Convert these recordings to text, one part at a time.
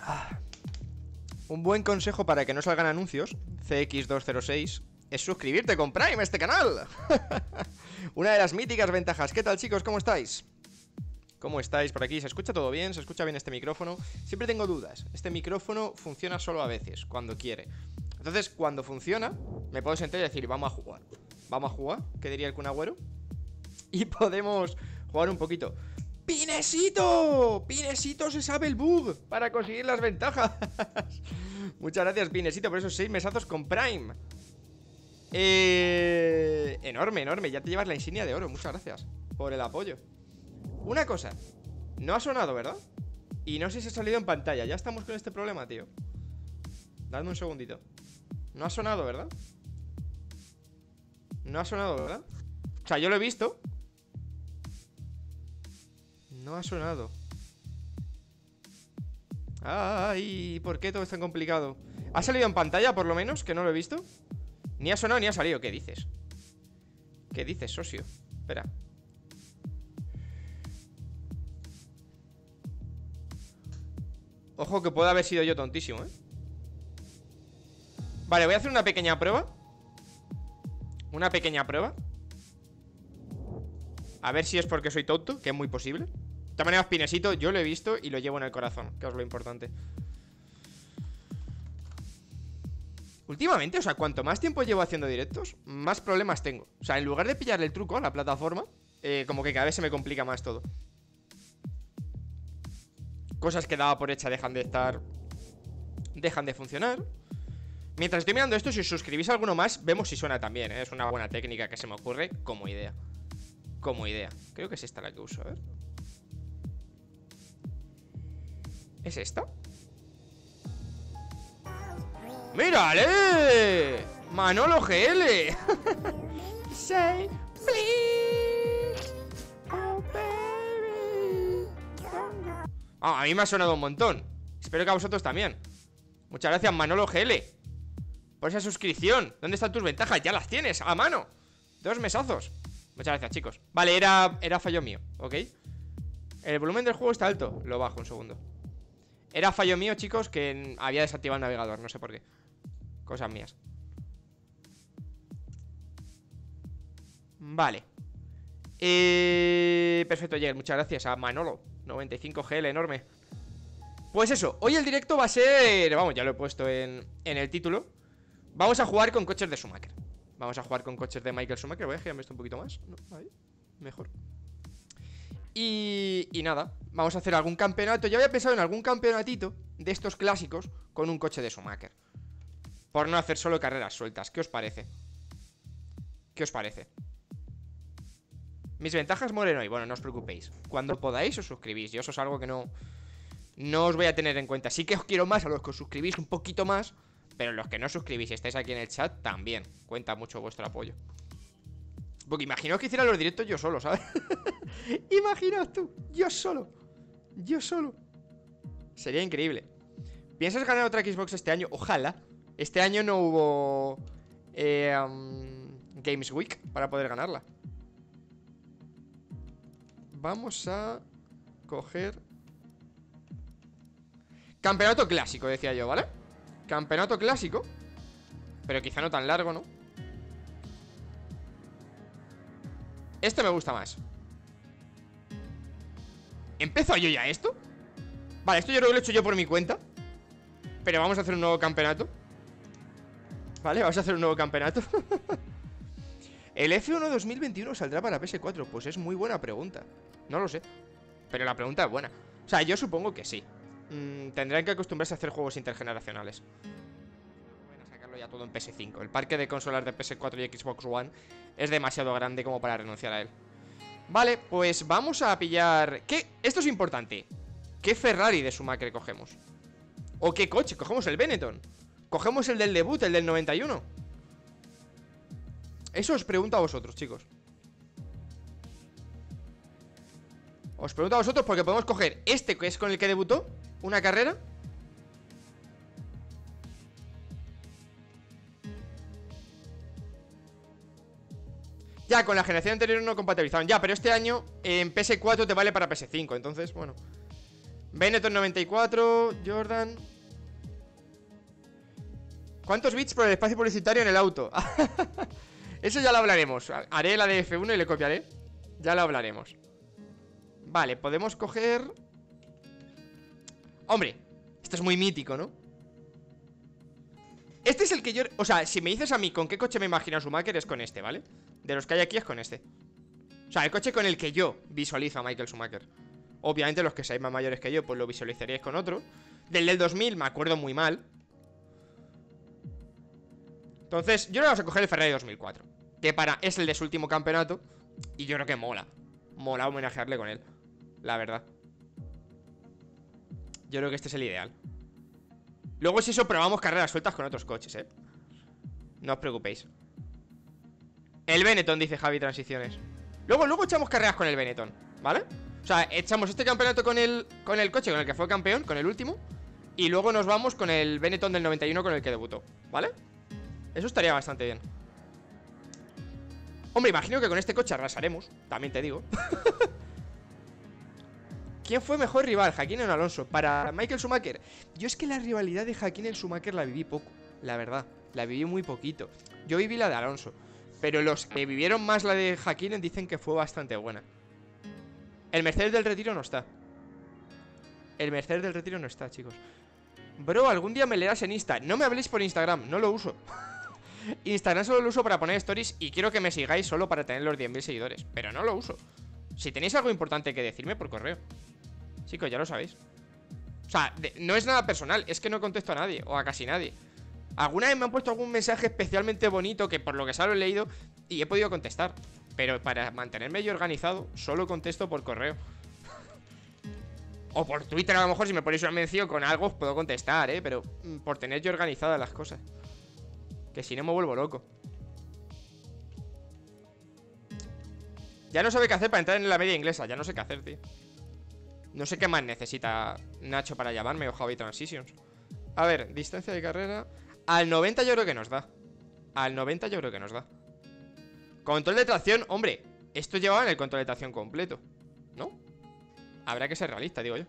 Un buen consejo para que no salgan anuncios, CX206, es suscribirte con Prime a este canal. Una de las míticas ventajas. ¿Qué tal, chicos? ¿Cómo estáis? ¿Cómo estáis por aquí? ¿Se escucha todo bien? ¿Se escucha bien este micrófono? Siempre tengo dudas. Este micrófono funciona solo a veces, cuando quiere. Entonces, cuando funciona, me puedo sentar y decir, vamos a jugar. Vamos a jugar, ¿qué diría el Kun Agüero? Y podemos jugar un poquito. ¡Pinesito! ¡Pinesito se sabe el bug para conseguir las ventajas! Muchas gracias, Pinesito, por esos 6 mesazos con Prime. Enorme, enorme. Ya te llevas la insignia de oro. Muchas gracias por el apoyo. Una cosa, no ha sonado, ¿verdad? Y no sé si ha salido en pantalla. Ya estamos con este problema, tío. Dadme un segundito. No ha sonado, ¿verdad? No ha sonado, ¿verdad? O sea, yo lo he visto. No ha sonado. Ay, ¿por qué todo es tan complicado? ¿Ha salido en pantalla, por lo menos? Que no lo he visto. Ni ha sonado ni ha salido. ¿Qué dices? ¿Qué dices, socio? Espera. Ojo que puede haber sido yo tontísimo, ¿eh? Vale, voy a hacer una pequeña prueba. Una pequeña prueba. A ver si es porque soy tonto, que es muy posible. De todas maneras, Pinesito, yo lo he visto y lo llevo en el corazón, que es lo importante. Últimamente, o sea, cuanto más tiempo llevo haciendo directos, más problemas tengo. O sea, en lugar de pillarle el truco a la plataforma, como que cada vez se me complica más todo. Cosas que daba por hecha dejan de estar... dejan de funcionar. Mientras estoy mirando esto, si os suscribís a alguno más, vemos si suena también, ¿eh? Es una buena técnica que se me ocurre como idea. Como idea. Creo que es esta la que uso, a ver. ¿Es esta? ¡Mírale! ¡Manolo GL! Say please, oh baby. A mí me ha sonado un montón. Espero que a vosotros también. Muchas gracias, Manolo GL, por esa suscripción. ¿Dónde están tus ventajas? Ya las tienes, a mano. 2 mesazos. Muchas gracias, chicos. Vale, era fallo mío, ¿ok? El volumen del juego está alto. Lo bajo un segundo. Era fallo mío, chicos, que había desactivado el navegador. No sé por qué. Cosas mías. Vale. Perfecto, Jäger. Muchas gracias a Manolo 95GL, enorme. Pues eso, hoy el directo va a ser... Vamos, ya lo he puesto en el título. Vamos a jugar con coches de Schumacher. Vamos a jugar con coches de Michael Schumacher. Voy a girarme esto un poquito más. No, ahí, mejor. Y nada, vamos a hacer algún campeonato. Ya había pensado en algún campeonatito de estos clásicos con un coche de Schumacher, por no hacer solo carreras sueltas. ¿Qué os parece? ¿Qué os parece? Mis ventajas mueren hoy. Bueno, no os preocupéis. Cuando podáis os suscribís. Yo eso es algo que no os voy a tener en cuenta. Sí que os quiero más a los que os suscribís un poquito más, pero los que no os suscribís y estáis aquí en el chat también. Cuenta mucho vuestro apoyo. Porque imaginaos que hiciera los directos yo solo, ¿sabes? Imaginaos tú, yo solo. Yo solo. Sería increíble. ¿Piensas ganar otra Xbox este año? Ojalá. Este año no hubo Games Week para poder ganarla. Vamos a coger campeonato clásico, decía yo, ¿vale? Campeonato clásico, pero quizá no tan largo, ¿no? Este me gusta más. ¿Empezó yo ya esto? Vale, esto yo creo que lo he hecho yo por mi cuenta, pero vamos a hacer un nuevo campeonato. Vale, vamos a hacer un nuevo campeonato. ¿El F1 2021 saldrá para PS4? Pues es muy buena pregunta. No lo sé, pero la pregunta es buena. O sea, yo supongo que sí. Tendrán que acostumbrarse a hacer juegos intergeneracionales. Van a sacarlo ya todo en PS5. El parque de consolas de PS4 y Xbox One es demasiado grande como para renunciar a él. Vale, pues vamos a pillar... ¿Qué? Esto es importante. ¿Qué Ferrari de Schumacher cogemos? ¿O qué coche? ¿Cogemos el Benetton? ¿Cogemos el del debut, el del 91? Eso os pregunto a vosotros, chicos. Os pregunto a vosotros porque podemos coger este, que es con el que debutó una carrera. Ya, con la generación anterior no compatibilizaron. Ya, pero este año en PS4 te vale para PS5. Entonces, bueno, Benetton 94, Jordan. ¿Cuántos bits por el espacio publicitario en el auto? Eso ya lo hablaremos. Haré la de F1 y le copiaré. Ya lo hablaremos. Vale, podemos coger... Hombre, esto es muy mítico, ¿no? Este es el que yo... O sea, si me dices a mí con qué coche me imagino a Schumacher, es con este, ¿vale? De los que hay aquí es con este. O sea, el coche con el que yo visualizo a Michael Schumacher. Obviamente los que seáis más mayores que yo, pues lo visualizaríais con otro. Del 2000 me acuerdo muy mal. Entonces, yo le vamos a coger el Ferrari 2004, que es el de su último campeonato. Y yo creo que mola. Mola homenajearle con él, la verdad. Yo creo que este es el ideal. Luego si eso probamos carreras sueltas con otros coches, no os preocupéis. El Benetton, dice Javi Transiciones. Luego echamos carreras con el Benetton, ¿vale? O sea, echamos este campeonato con el coche con el que fue campeón, con el último. Y luego nos vamos con el Benetton del 91 con el que debutó, ¿vale? Eso estaría bastante bien. Hombre, imagino que con este coche arrasaremos, también te digo. ¿Quién fue mejor rival, Hakkinen o Alonso? Para Michael Schumacher. Yo es que la rivalidad de Hakkinen y Schumacher la viví poco, la verdad. La viví muy poquito. Yo viví la de Alonso, pero los que vivieron más la de Hakkinen dicen que fue bastante buena. El Mercedes del Retiro no está. El Mercedes del Retiro no está, chicos. Bro, algún día me leerás en Insta. No me habléis por Instagram, no lo uso. Instagram solo lo uso para poner stories y quiero que me sigáis solo para tener los 10.000 seguidores. Pero no lo uso. Si tenéis algo importante que decirme, por correo. Chicos, ya lo sabéis. O sea, no es nada personal, es que no contesto a nadie, o a casi nadie. Alguna vez me han puesto algún mensaje especialmente bonito que por lo que sea lo he leído y he podido contestar. Pero para mantenerme yo organizado, solo contesto por correo. O por Twitter a lo mejor, si me ponéis una mención con algo os puedo contestar, pero por tener yo organizadas las cosas. Que si no me vuelvo loco. Ya no sabe qué hacer para entrar en la media inglesa. Ya no sé qué hacer, tío. No sé qué más necesita Nacho para llamarme o Javi Transitions. A ver, distancia de carrera. Al 90 yo creo que nos da. Al 90 yo creo que nos da. Control de tracción, hombre. Esto llevaba en el control de tracción completo, ¿no? Habrá que ser realista, digo yo.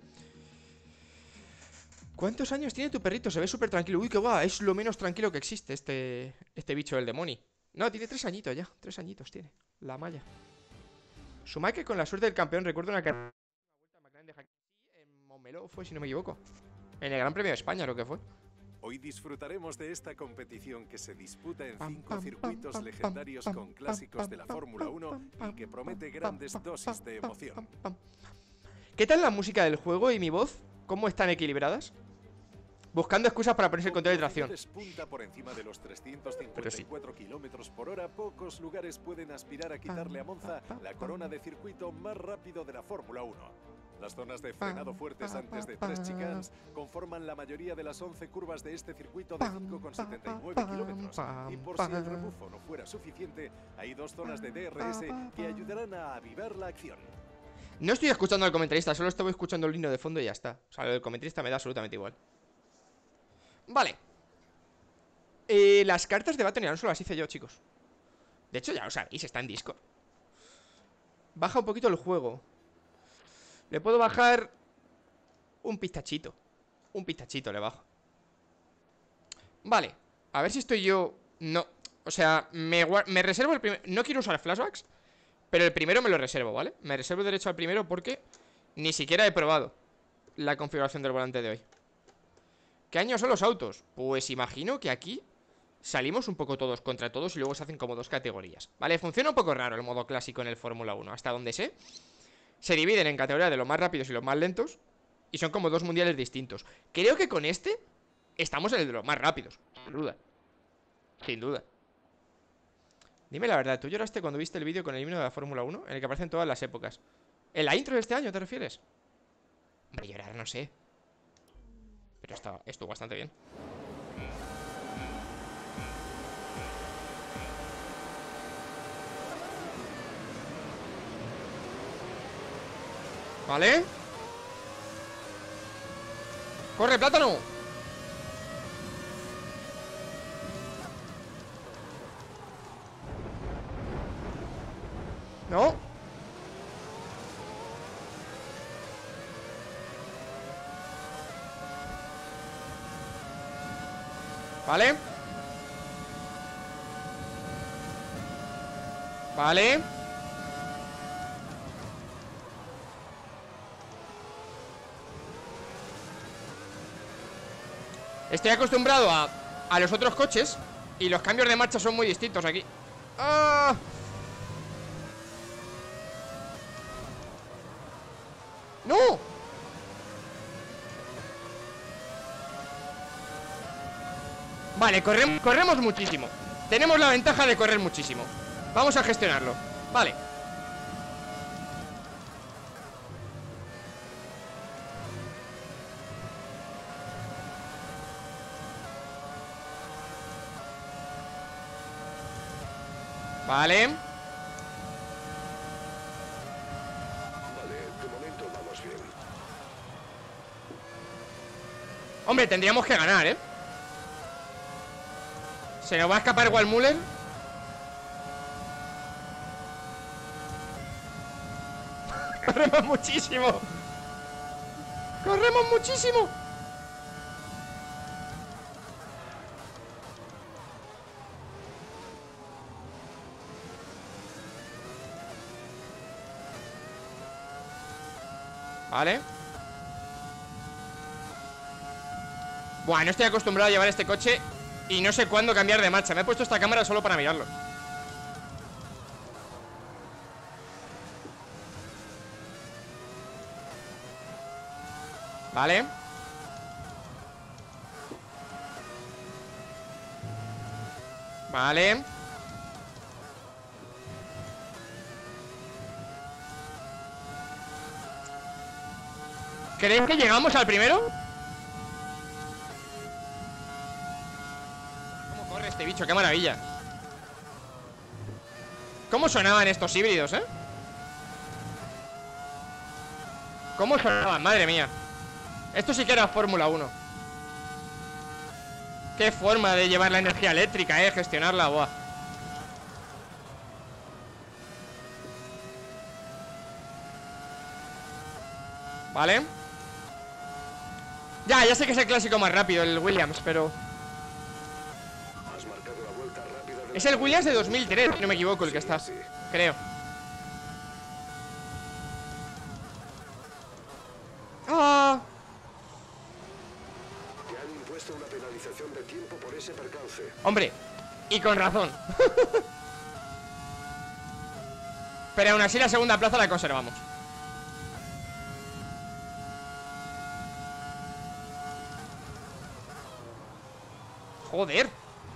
¿Cuántos años tiene tu perrito? Se ve súper tranquilo. Uy, qué va, es lo menos tranquilo que existe este bicho del demonio. No, tiene 3 añitos ya. 3 añitos tiene, la malla. Schumacher con la suerte del campeón. Recuerdo una carrera en Montmeló fue, si no me equivoco. En el Gran Premio de España, lo que fue. Hoy disfrutaremos de esta competición que se disputa en 5 circuitos legendarios con clásicos de la Fórmula 1 y que promete grandes dosis de emoción. ¿Qué tal la música del juego y mi voz? ¿Cómo están equilibradas? Buscando excusas para ponerse el control de tracción. Despunta por encima de los 354 kilómetros por hora, pocos lugares pueden aspirar a quitarle a Monza la corona de circuito más rápido de la Fórmula 1. Las zonas de frenado fuertes antes de 3 chicanes conforman la mayoría de las 11 curvas de este circuito de 5,79 kilómetros. Y por si el rebufo no fuera suficiente, hay 2 zonas de DRS que ayudarán a avivar la acción. No estoy escuchando al comentarista, solo estoy escuchando el himno de fondo y ya está. O sea, el comentarista me da absolutamente igual. Vale. Las cartas de Baton y Alonso las hice yo, chicos. De hecho, ya lo sabéis, está en Discord. Baja un poquito el juego. Le puedo bajar un pistachito. Un pistachito le bajo. Vale, a ver si estoy yo... No, o sea, me reservo el primero. No quiero usar flashbacks, pero el primero me lo reservo, ¿vale? Me reservo derecho al primero porque ni siquiera he probado la configuración del volante de hoy. ¿Qué años son los autos? Pues imagino que aquí salimos un poco todos contra todos y luego se hacen como 2 categorías, ¿vale? Funciona un poco raro el modo clásico en el Fórmula 1. Hasta donde sé, se dividen en categorías de los más rápidos y los más lentos y son como 2 mundiales distintos. Creo que con este estamos en el de los más rápidos, sin duda. Sin duda. Dime la verdad, ¿tú lloraste cuando viste el vídeo con el himno de la Fórmula 1? En el que aparecen todas las épocas. ¿En la intro de este año te refieres? Hombre, llorar no sé, pero estuvo bastante bien. ¿Vale? ¡Corre, plátano! No. Vale. Vale. Estoy acostumbrado a los otros coches y los cambios de marcha son muy distintos aquí. ¡Ah! ¡No! Vale, corremos muchísimo. Tenemos la ventaja de correr muchísimo. Vamos a gestionarlo. Vale. Vale. Vale, de momento vamos bien. Hombre, tendríamos que ganar, ¿eh? Se nos va a escapar Wallmuller. Corremos muchísimo. Corremos muchísimo. Vale. Buah, no estoy acostumbrado a llevar este coche y no sé cuándo cambiar de marcha. Me he puesto esta cámara solo para mirarlo. Vale. Vale. ¿Crees que llegamos al primero? ¿Cómo corre este bicho? ¡Qué maravilla! ¿Cómo sonaban estos híbridos, eh? ¿Cómo sonaban? Madre mía. Esto sí que era Fórmula 1. Qué forma de llevar la energía eléctrica, gestionarla, buah. Vale. Ya sé que es el clásico más rápido, el Williams, pero... Has marcado la vuelta rápida de... Es el Williams de 2003, si no me equivoco, el que está. Sí. Creo. ¡Ah! Te han impuesto una penalización de tiempo por ese percance. Hombre, y con razón. Pero aún así la segunda plaza la conservamos. Joder.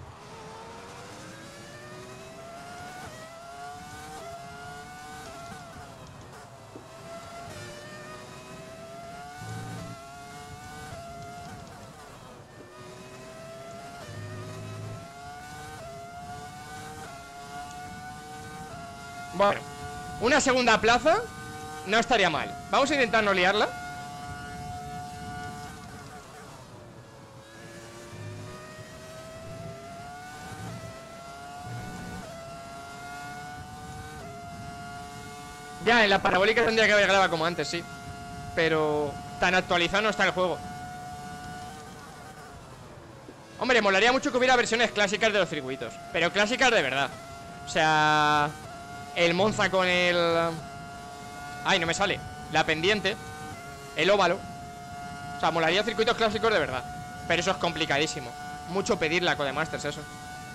Bueno, una segunda plaza no estaría mal. Vamos a intentar no liarla. Ya, en la parabólica tendría que haber grabado como antes, sí. Pero tan actualizado no está el juego. Hombre, molaría mucho que hubiera versiones clásicas de los circuitos. Pero clásicas de verdad. O sea... El Monza con el... Ay, no me sale. La pendiente. El óvalo. O sea, molaría circuitos clásicos de verdad. Pero eso es complicadísimo. Mucho pedir la Codemasters, eso.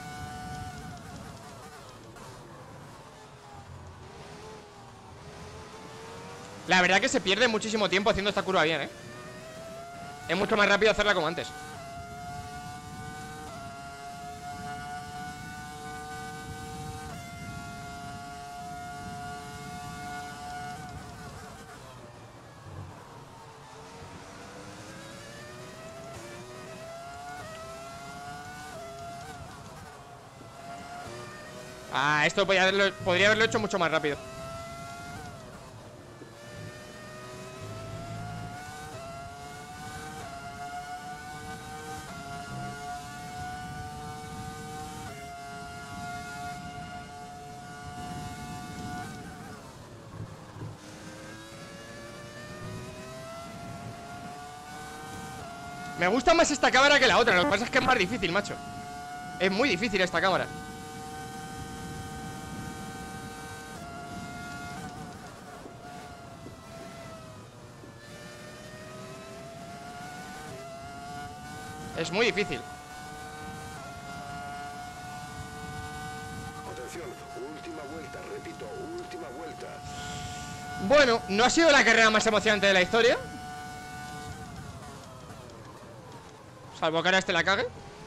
La verdad que se pierde muchísimo tiempo haciendo esta curva bien, Es mucho más rápido hacerla como antes. Ah, esto podría haberlo hecho mucho más rápido. Me gusta más esta cámara que la otra. Lo que pasa es que es más difícil, macho. Es muy difícil esta cámara. Es muy difícil. Atención, última vuelta, repito, última vuelta. Bueno, no ha sido la carrera más emocionante de la historia. Salvo que ahora este la cague.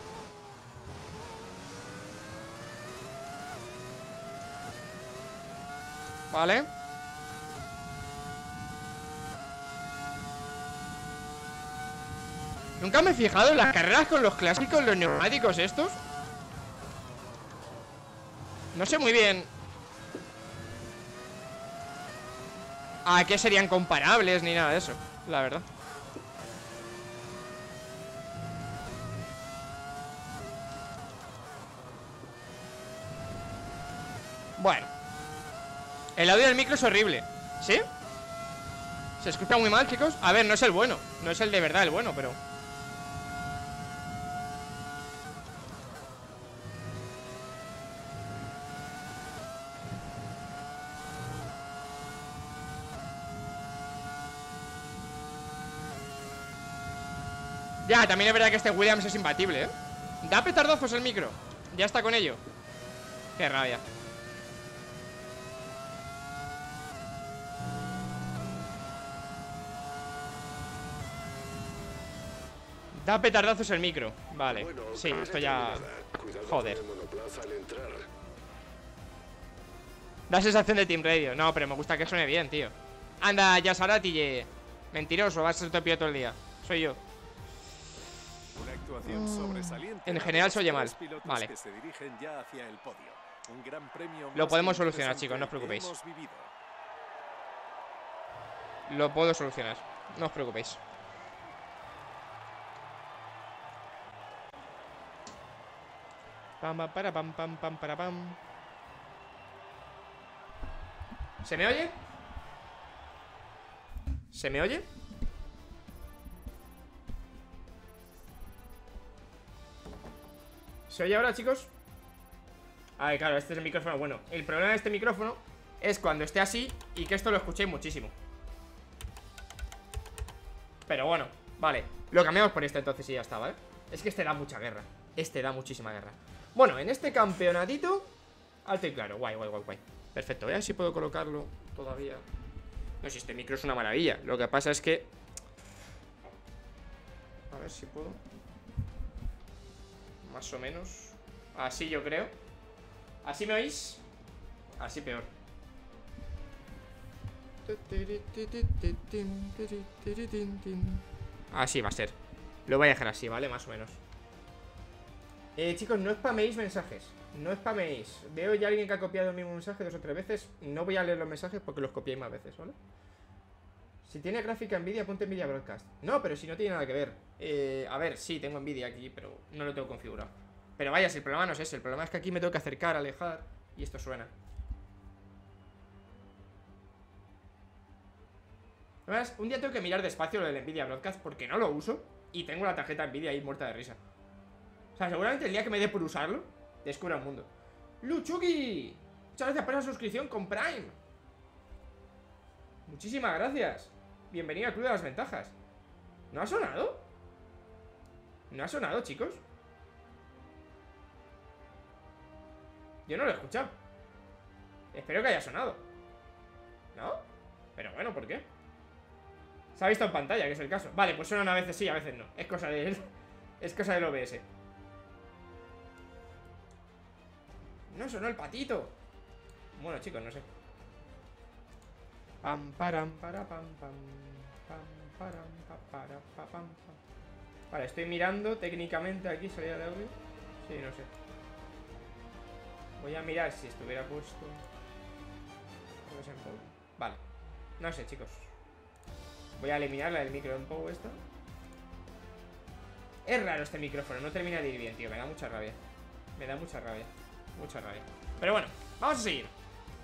Vale. Nunca me he fijado en las carreras con los clásicos, los neumáticos estos. No sé muy bien a qué serían comparables ni nada de eso, la verdad. Bueno, el audio del micro es horrible. ¿Sí? Se escucha muy mal, chicos. A ver, no es el bueno. No es el de verdad el bueno, pero... Ya, también es verdad que este Williams es imbatible, ¿eh? Da petardazos el micro. Ya está con ello. Qué rabia. Da petardazos el micro. Vale, Bueno, sí, carrera esto ya... terminada. Cuidado Joder. con el monoplaza al entrar. Da sensación de Team Radio. No, pero me gusta que suene bien, tío. Anda, Yasarati. Mentiroso, vas a ser piloto todo el día. Soy yo. Una actuación sobresaliente. En general se oye mal. Tres pilotos Vale. que se dirigen ya hacia el podio. Un gran premio Lo más podemos que solucionar, interesante chicos, no os que preocupéis. hemos vivido. Lo puedo solucionar. No os preocupéis. Pam, pam, para, pam, pam, pam, para, pam. ¿Se me oye? ¿Se me oye? ¿Se oye ahora, chicos? A ver, claro, este es el micrófono bueno. El problema de este micrófono es cuando esté así y que esto lo escuchéis muchísimo. Pero bueno, vale. Lo cambiamos por este entonces y ya está, ¿vale? Es que este da mucha guerra. Este da muchísima guerra. Bueno, en este campeonatito alto y claro, guay, guay, guay, guay. Perfecto, voy a ver si puedo colocarlo todavía. No, si este micro es una maravilla. Lo que pasa es que... A ver si puedo. Más o menos. Así yo creo. ¿Así me oís? Así peor. Así va a ser. Lo voy a dejar así, ¿vale? Más o menos. Chicos, no spaméis mensajes. No spaméis. Veo ya a alguien que ha copiado el mismo mensaje 2 o 3 veces. No voy a leer los mensajes porque los copiáis más veces, ¿vale? Si tiene gráfica Nvidia, ponte Nvidia Broadcast. No, pero si no tiene nada que ver. A ver, sí, tengo Nvidia aquí, pero no lo tengo configurado. Pero vaya, si el problema no es ese. El problema es que aquí me tengo que acercar, alejar. Y esto suena. Además, un día tengo que mirar despacio lo del Nvidia Broadcast porque no lo uso. Y tengo la tarjeta Nvidia ahí muerta de risa. O sea, seguramente el día que me dé por usarlo, descubra el mundo. ¡Luchuki! Muchas gracias por esa suscripción con Prime. Muchísimas gracias. Bienvenido al Club de las Ventajas. ¿No ha sonado? ¿No ha sonado, chicos? Yo no lo he escuchado. Espero que haya sonado. ¿No? Pero bueno, ¿por qué? Se ha visto en pantalla, que es el caso. Vale, pues suenan a veces sí, a veces no. Es cosa de... Es cosa del OBS. No sonó el patito. Bueno, chicos, no sé. Pam, param, para, pam, pam. Pam, param, pa, para, pa, pam, pam. Vale, estoy mirando técnicamente aquí, salida de audio. Sí, no sé. Voy a mirar si estuviera puesto. Vale. No sé, chicos. Voy a eliminar la del micro en poco esta. Es raro este micrófono, no termina de ir bien, tío. Me da mucha rabia. Me da mucha rabia. Mucha rabia. Pero bueno, vamos a seguir.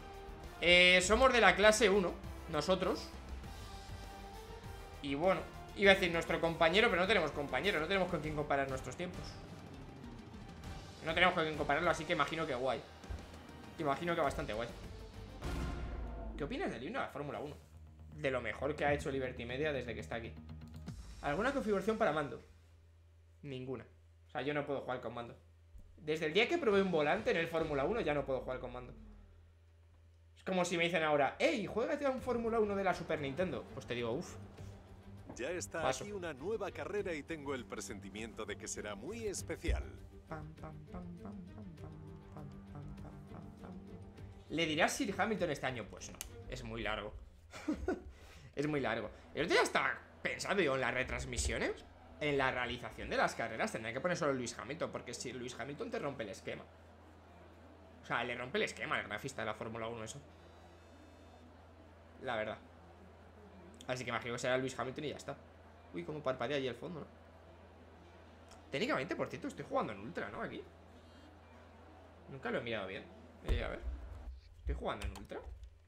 Somos de la clase 1, nosotros. Y bueno, Iba a decir nuestro compañero, pero no tenemos compañero. No tenemos con quién comparar nuestros tiempos. No tenemos con quién compararlo, así que imagino que guay. Imagino que bastante guay. ¿Qué opinas del himno de la Fórmula 1? De lo mejor que ha hecho Liberty Media desde que está aquí. ¿Alguna configuración para mando? Ninguna. O sea, yo no puedo jugar con mando. Desde el día que probé un volante en el Fórmula 1 ya no puedo jugar con mando. Es como si me dicen ahora, hey, juégate a un Fórmula 1 de la Super Nintendo. Pues te digo, uff. Ya está Paso. aquí una nueva carrera y tengo el presentimiento de que será muy especial. ¿Le dirás Sir Hamilton este año? Pues no, es muy largo. Es muy largo. El otro día estaba pensando yo en las retransmisiones. En la realización de las carreras tendría que poner solo Lewis Hamilton, porque si Lewis Hamilton te rompe el esquema. O sea, le rompe el esquema al grafista de la Fórmula 1 eso. La verdad. Así que imagino que será Lewis Hamilton y ya está. Uy, cómo parpadea allí el fondo, ¿no? Técnicamente, por cierto, estoy jugando en Ultra, ¿no? Aquí. Nunca lo he mirado bien. A ver. ¿Estoy jugando en Ultra?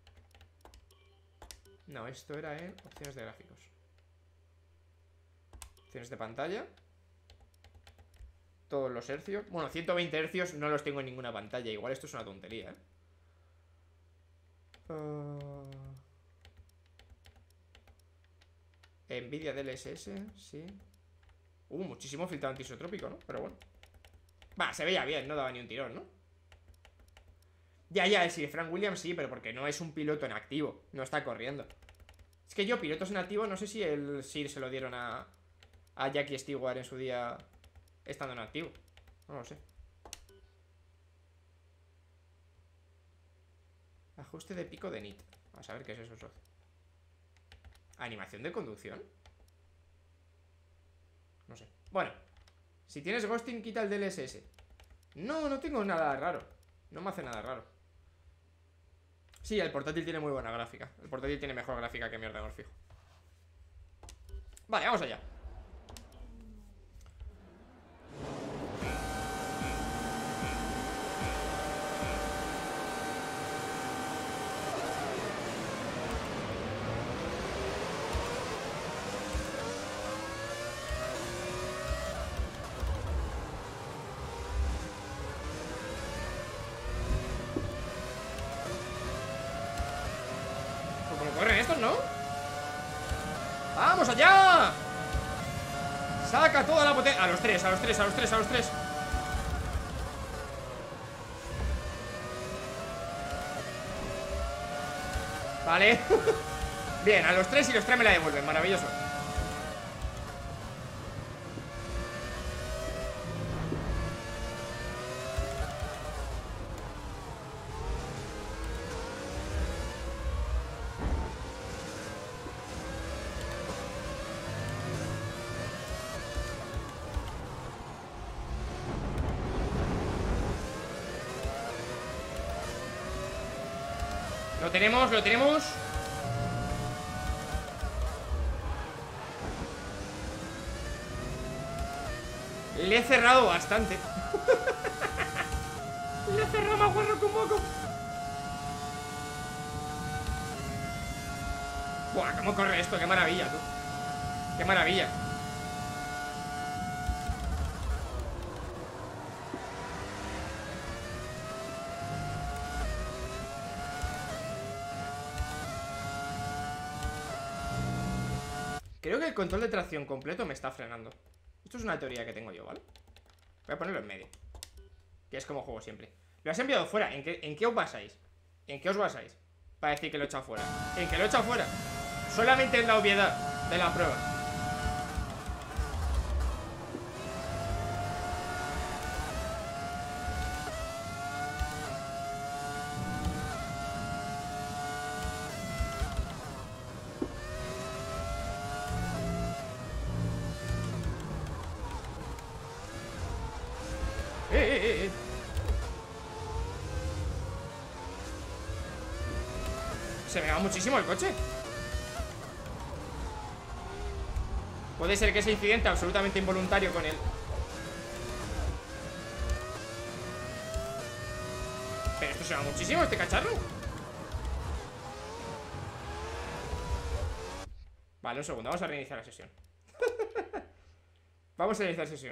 No, esto era en opciones de gráficos. Opciones de pantalla. Todos los hercios. Bueno, 120 hercios no los tengo en ninguna pantalla. Igual esto es una tontería, Nvidia DLSS, sí. Muchísimo filtrado antisotrópico, ¿no? Pero bueno. Va, se veía bien, no daba ni un tirón, ¿no? Ya, sí, Frank Williams sí, pero porque no es un piloto en activo. No está corriendo. Es que yo, pilotos en activo, no sé si el Sir se lo dieron a Jackie Stewart en su día estando en activo. No lo sé. Ajuste de pico de nit. Vamos a ver qué es eso, socio. ¿Animación de conducción? No sé. Bueno, si tienes ghosting, quita el DLSS. No tengo nada raro. No me hace nada raro. Sí, el portátil tiene muy buena gráfica. El portátil tiene mejor gráfica que mi ordenador fijo. Vale, vamos allá. ¿No? ¡Vamos allá! ¡Saca toda la potencia! A los tres. Vale. Bien, a los tres y los tres me la devuelven. Maravilloso. Lo tenemos. Le he cerrado bastante. Le he cerrado más guarro que un moco. Buah, cómo corre esto, qué maravilla, tú. Qué maravilla. Creo que el control de tracción completo me está frenando. Esto es una teoría que tengo yo, ¿vale? Voy a ponerlo en medio, que es como juego siempre. Lo has enviado fuera. ¿En qué os basáis? ¿En qué os basáis para decir que lo he echado fuera? En que lo he echado fuera. Solamente en la obviedad de la prueba. Se me va muchísimo el coche. Puede ser que ese incidente absolutamente involuntario con él. Pero esto se va muchísimo, este cacharro. Vale, un segundo, vamos a reiniciar la sesión. Vamos a iniciar sesión.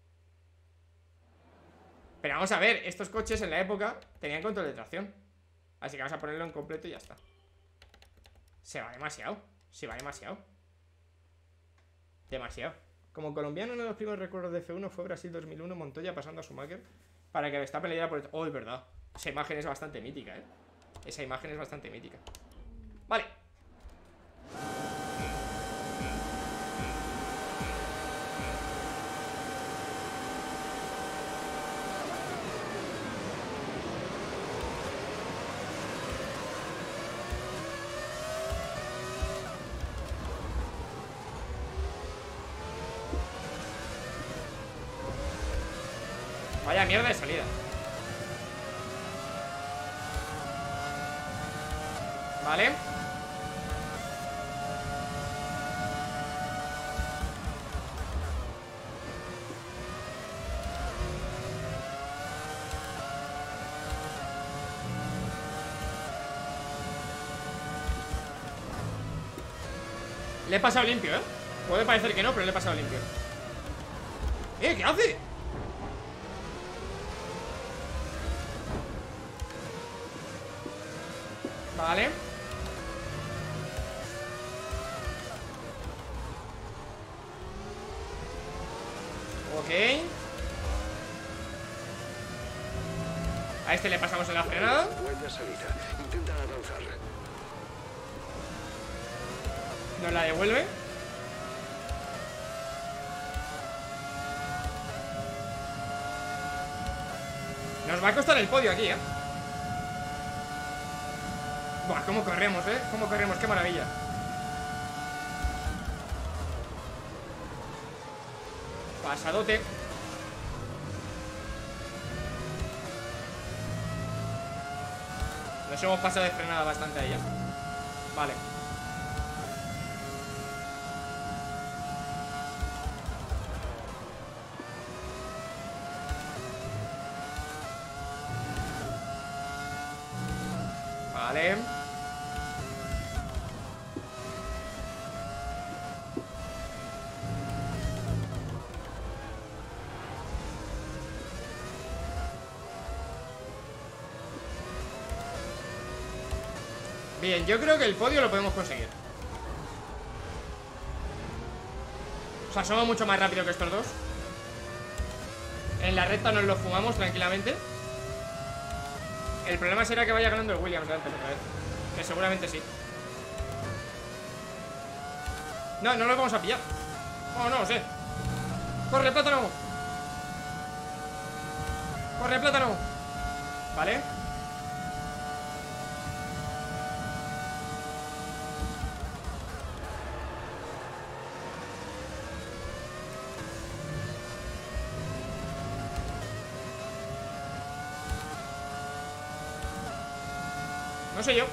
Pero vamos a ver, estos coches en la época tenían control de tracción. Así que vamos a ponerlo en completo y ya está. Se va demasiado. Se va demasiado. Demasiado. Como colombiano, uno de los primeros recuerdos de F1 fue Brasil 2001, Montoya pasando a Schumacher para que Verstappen le diera por el... Oh, es verdad. Esa imagen es bastante mítica, ¿eh? Esa imagen es bastante mítica. Vale. Vaya mierda de salida. Vale. Le he pasado limpio, ¿eh? Puede parecer que no, pero le he pasado limpio. ¿Qué hace? Vale. Ok. A este le pasamos en la frenada. Buena salida. Intenta avanzar. Nos la devuelve. Nos va a costar el podio aquí, ¿eh? Buah, cómo corremos, ¿eh? Cómo corremos, qué maravilla. Pasadote. Nos hemos pasado de frenada bastante ahí, ¿eh? Vale. Vale. Bien, yo creo que el podio lo podemos conseguir. O sea, somos mucho más rápidos que estos dos. En la recta nos lo fumamos tranquilamente. El problema será que vaya ganando el Williams antes otra vez. Que seguramente sí. No, no lo vamos a pillar. Oh, no lo sé. ¡Corre, plátano! ¡Corre, plátano! Vale. No sé yo.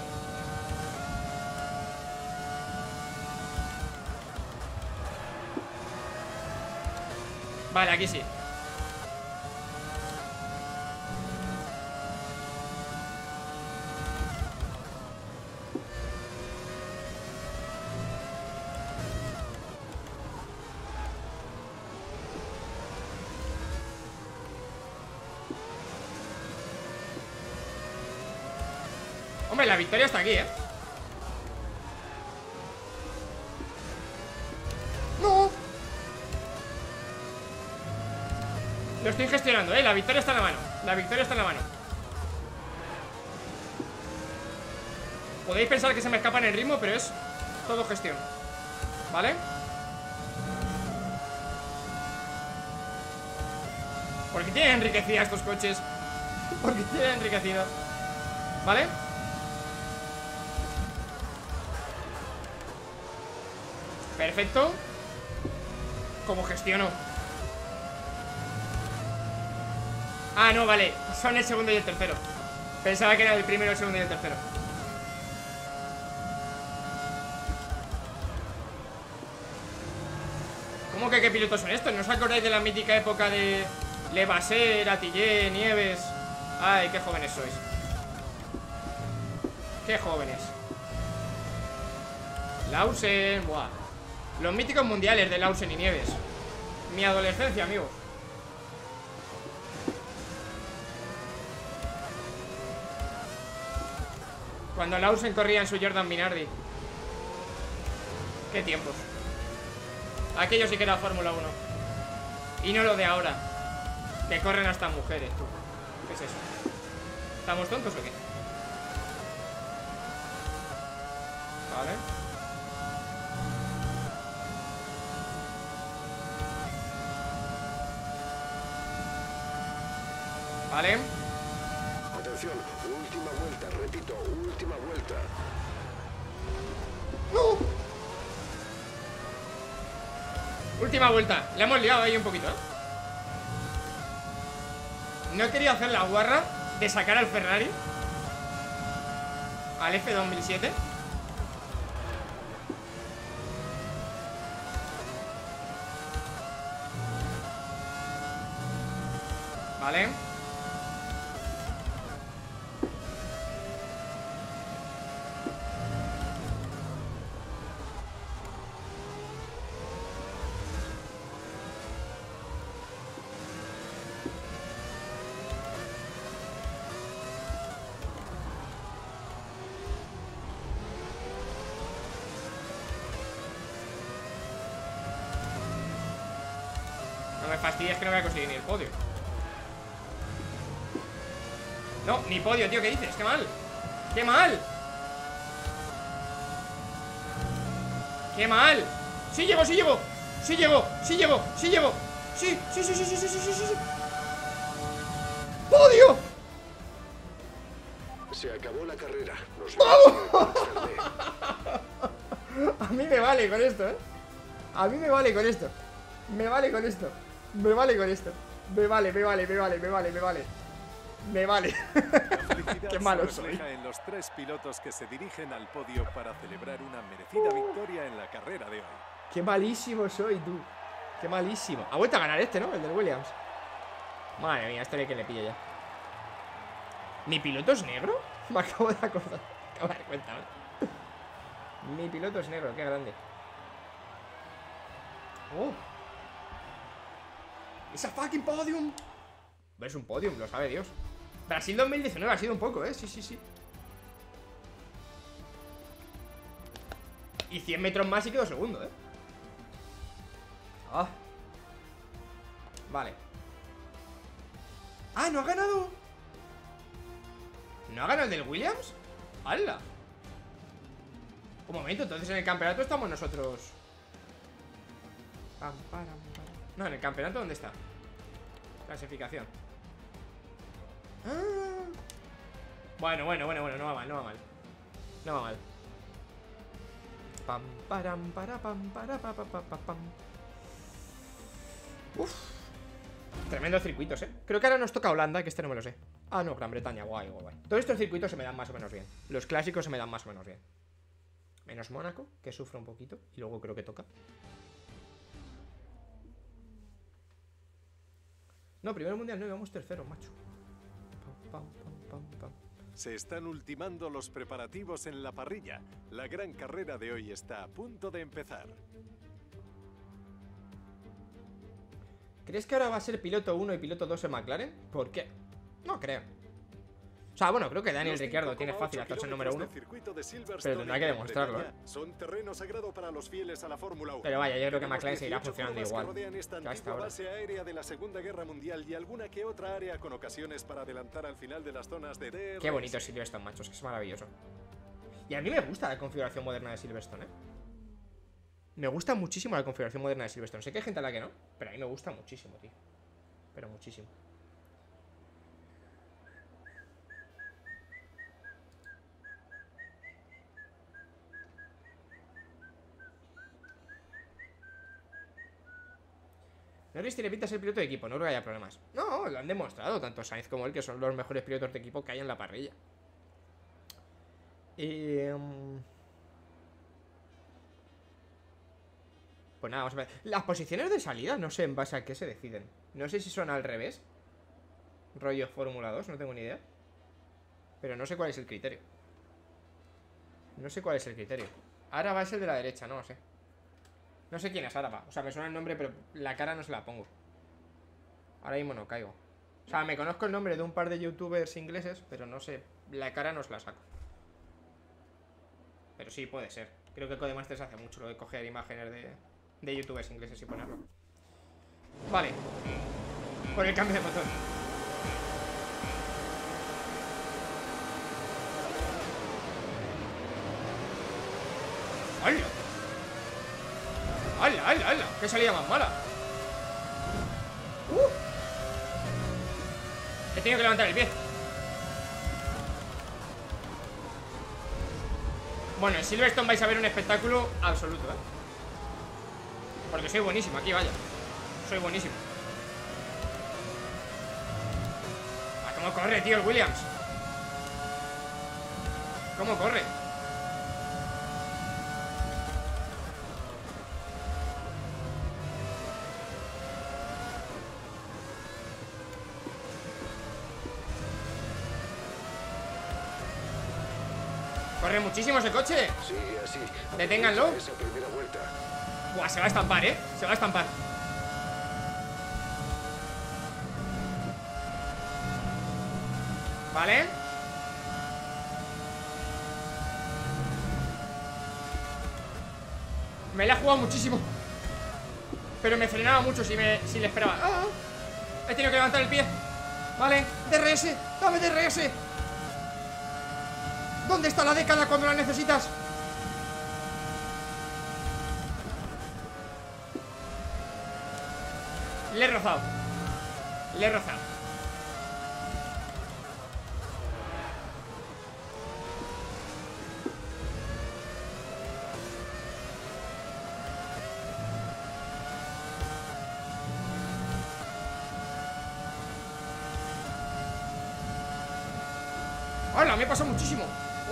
Vale, aquí sí. Hombre, la victoria está aquí, ¿eh? ¡No! Lo estoy gestionando, ¿eh? La victoria está en la mano. La victoria está en la mano. Podéis pensar que se me escapa en el ritmo, pero es todo gestión. ¿Vale? Porque tienen enriquecida estos coches. Porque tienen enriquecido. ¿Vale? Perfecto. ¿Cómo gestiono? Ah, no, vale. Son el segundo y el tercero. Pensaba que era el primero, el segundo y el tercero. ¿Cómo que qué pilotos son estos? ¿No os acordáis de la mítica época de Levasseur, Atillé, Nieves? Ay, qué jóvenes sois. Qué jóvenes. Lawson, buah. Los míticos mundiales de Lawson y Nieves. Mi adolescencia, amigos. Cuando Lawson corría en su Jordan Minardi. Qué tiempos. Aquello sí que era Fórmula 1. Y no lo de ahora, que corren hasta mujeres, tú. ¿Qué es eso? ¿Estamos tontos o qué? Vale. Vale. Atención, última vuelta, repito, última vuelta. Última vuelta. Le hemos liado ahí un poquito, ¿eh? No he querido hacer la guarra de sacar al Ferrari, al F2007. Vale. No me fastidies que no voy a conseguir ni el podio. No, ni podio, tío, ¿qué dices? ¡Qué mal! ¡Qué mal! ¡Qué mal! ¡Sí llego, sí llego! ¡Sí llego, sí llego, sí llego! ¡Sí, sí, sí, sí, sí, sí, sí, sí, sí! ¡Podio! Se acabó la carrera. Nos vemos. A mí me vale con esto, ¿eh? A mí me vale con esto. Me vale con esto. Me vale con esto. Me vale, me vale, me vale, me vale, me vale. Me vale. Qué malo soy. En los tres pilotos que se dirigen al podio para celebrar una merecida victoria en la carrera de hoy. Qué malísimo soy, tú. Qué malísimo. Ha vuelto a ganar este, ¿no? El del Williams. Madre mía, este ve que le pillo ya. ¿Mi piloto es negro? Me acabo de acordar. Acabo de dar cuenta, ¿vale? Mi piloto es negro, qué grande. ¡Oh! ¡Esa fucking podium! Es un podium, lo sabe Dios. Brasil 2019 ha sido un poco, ¿eh? Sí, sí, sí. Y 100 metros más y quedo segundo, ¿eh? Ah. Vale. ¡Ah, no ha ganado! ¿No ha ganado el del Williams? ¡Hala! Un momento, entonces en el campeonato estamos nosotros. No, en el campeonato, ¿dónde está? Clasificación. Ah. Bueno, no va mal, no va mal. No va mal. Pam, param, para, pam, para, pa, pa, pa, pa, pam. Uf. Tremendos circuitos, ¿eh? Creo que ahora nos toca Holanda, que este no me lo sé. Ah, no, Gran Bretaña, guay, guay, guay. Todos estos circuitos se me dan más o menos bien. Los clásicos se me dan más o menos bien. Menos Mónaco, que sufre un poquito. Y luego creo que toca. No, primero mundial no, íbamos tercero, macho. Pam, pam, pam, pam, pam. Se están ultimando los preparativos en la parrilla. La gran carrera de hoy está a punto de empezar. ¿Crees que ahora va a ser piloto 1 y piloto 2 en McLaren? ¿Por qué? No creo. O sea, bueno, creo que Daniel Ricciardo tiene fácil hacerse el número 1. Pero tendrá que demostrarlo, ¿eh? Son terreno sagrado para los fieles a la Fórmula 1. Pero vaya, yo creo que McLaren seguirá funcionando igual. Esta antigua base aérea de la Segunda Guerra Mundial y alguna que otra área con ocasiones para adelantar al final de las zonas de DRS. Qué bonito es Silverstone, machos, que es maravilloso. Y a mí me gusta la configuración moderna de Silverstone, ¿eh? Me gusta muchísimo la configuración moderna de Silverstone. Sé que hay gente a la que no, pero a mí me gusta muchísimo, tío. Pero muchísimo. Norris tiene pinta de ser piloto de equipo, no creo que haya problemas. No, lo han demostrado tanto Sainz como él, que son los mejores pilotos de equipo que hay en la parrilla. Pues nada, vamos a ver. Las posiciones de salida, no sé en base a qué se deciden. No sé si son al revés. Rollo Fórmula 2, no tengo ni idea. Pero no sé cuál es el criterio. No sé cuál es el criterio. Ahora va a ser de la derecha, no lo sé. No sé quién es Árabe. O sea, me suena el nombre, pero la cara no se la pongo. Ahora mismo no caigo. O sea, me conozco el nombre de un par de youtubers ingleses, pero no sé, la cara no se la saco. Pero sí, puede ser. Creo que Codemasters hace mucho lo de coger imágenes de youtubers ingleses y ponerlo. Vale. Por el cambio de motor. ¡Hala! ¡Hala, hala, hala! ¡Qué salida más mala! He tenido que levantar el pie. Bueno, en Silverstone vais a ver un espectáculo absoluto, ¿eh? Porque soy buenísimo aquí, vaya. Soy buenísimo. Ah, ¿cómo corre, tío, el Williams? ¿Cómo corre? Corre muchísimo ese coche. Sí, así. Deténganlo. Esa primera vuelta. Buah, se va a estampar, ¿eh? Se va a estampar. Vale. Me la he jugado muchísimo. Pero me frenaba mucho si le esperaba. He tenido que levantar el pie. Vale, DRS. Dame DRS. ¿Dónde está la década cuando la necesitas? Le he rozado. Le he rozado. ¡Hala! Me he pasado muchísimo.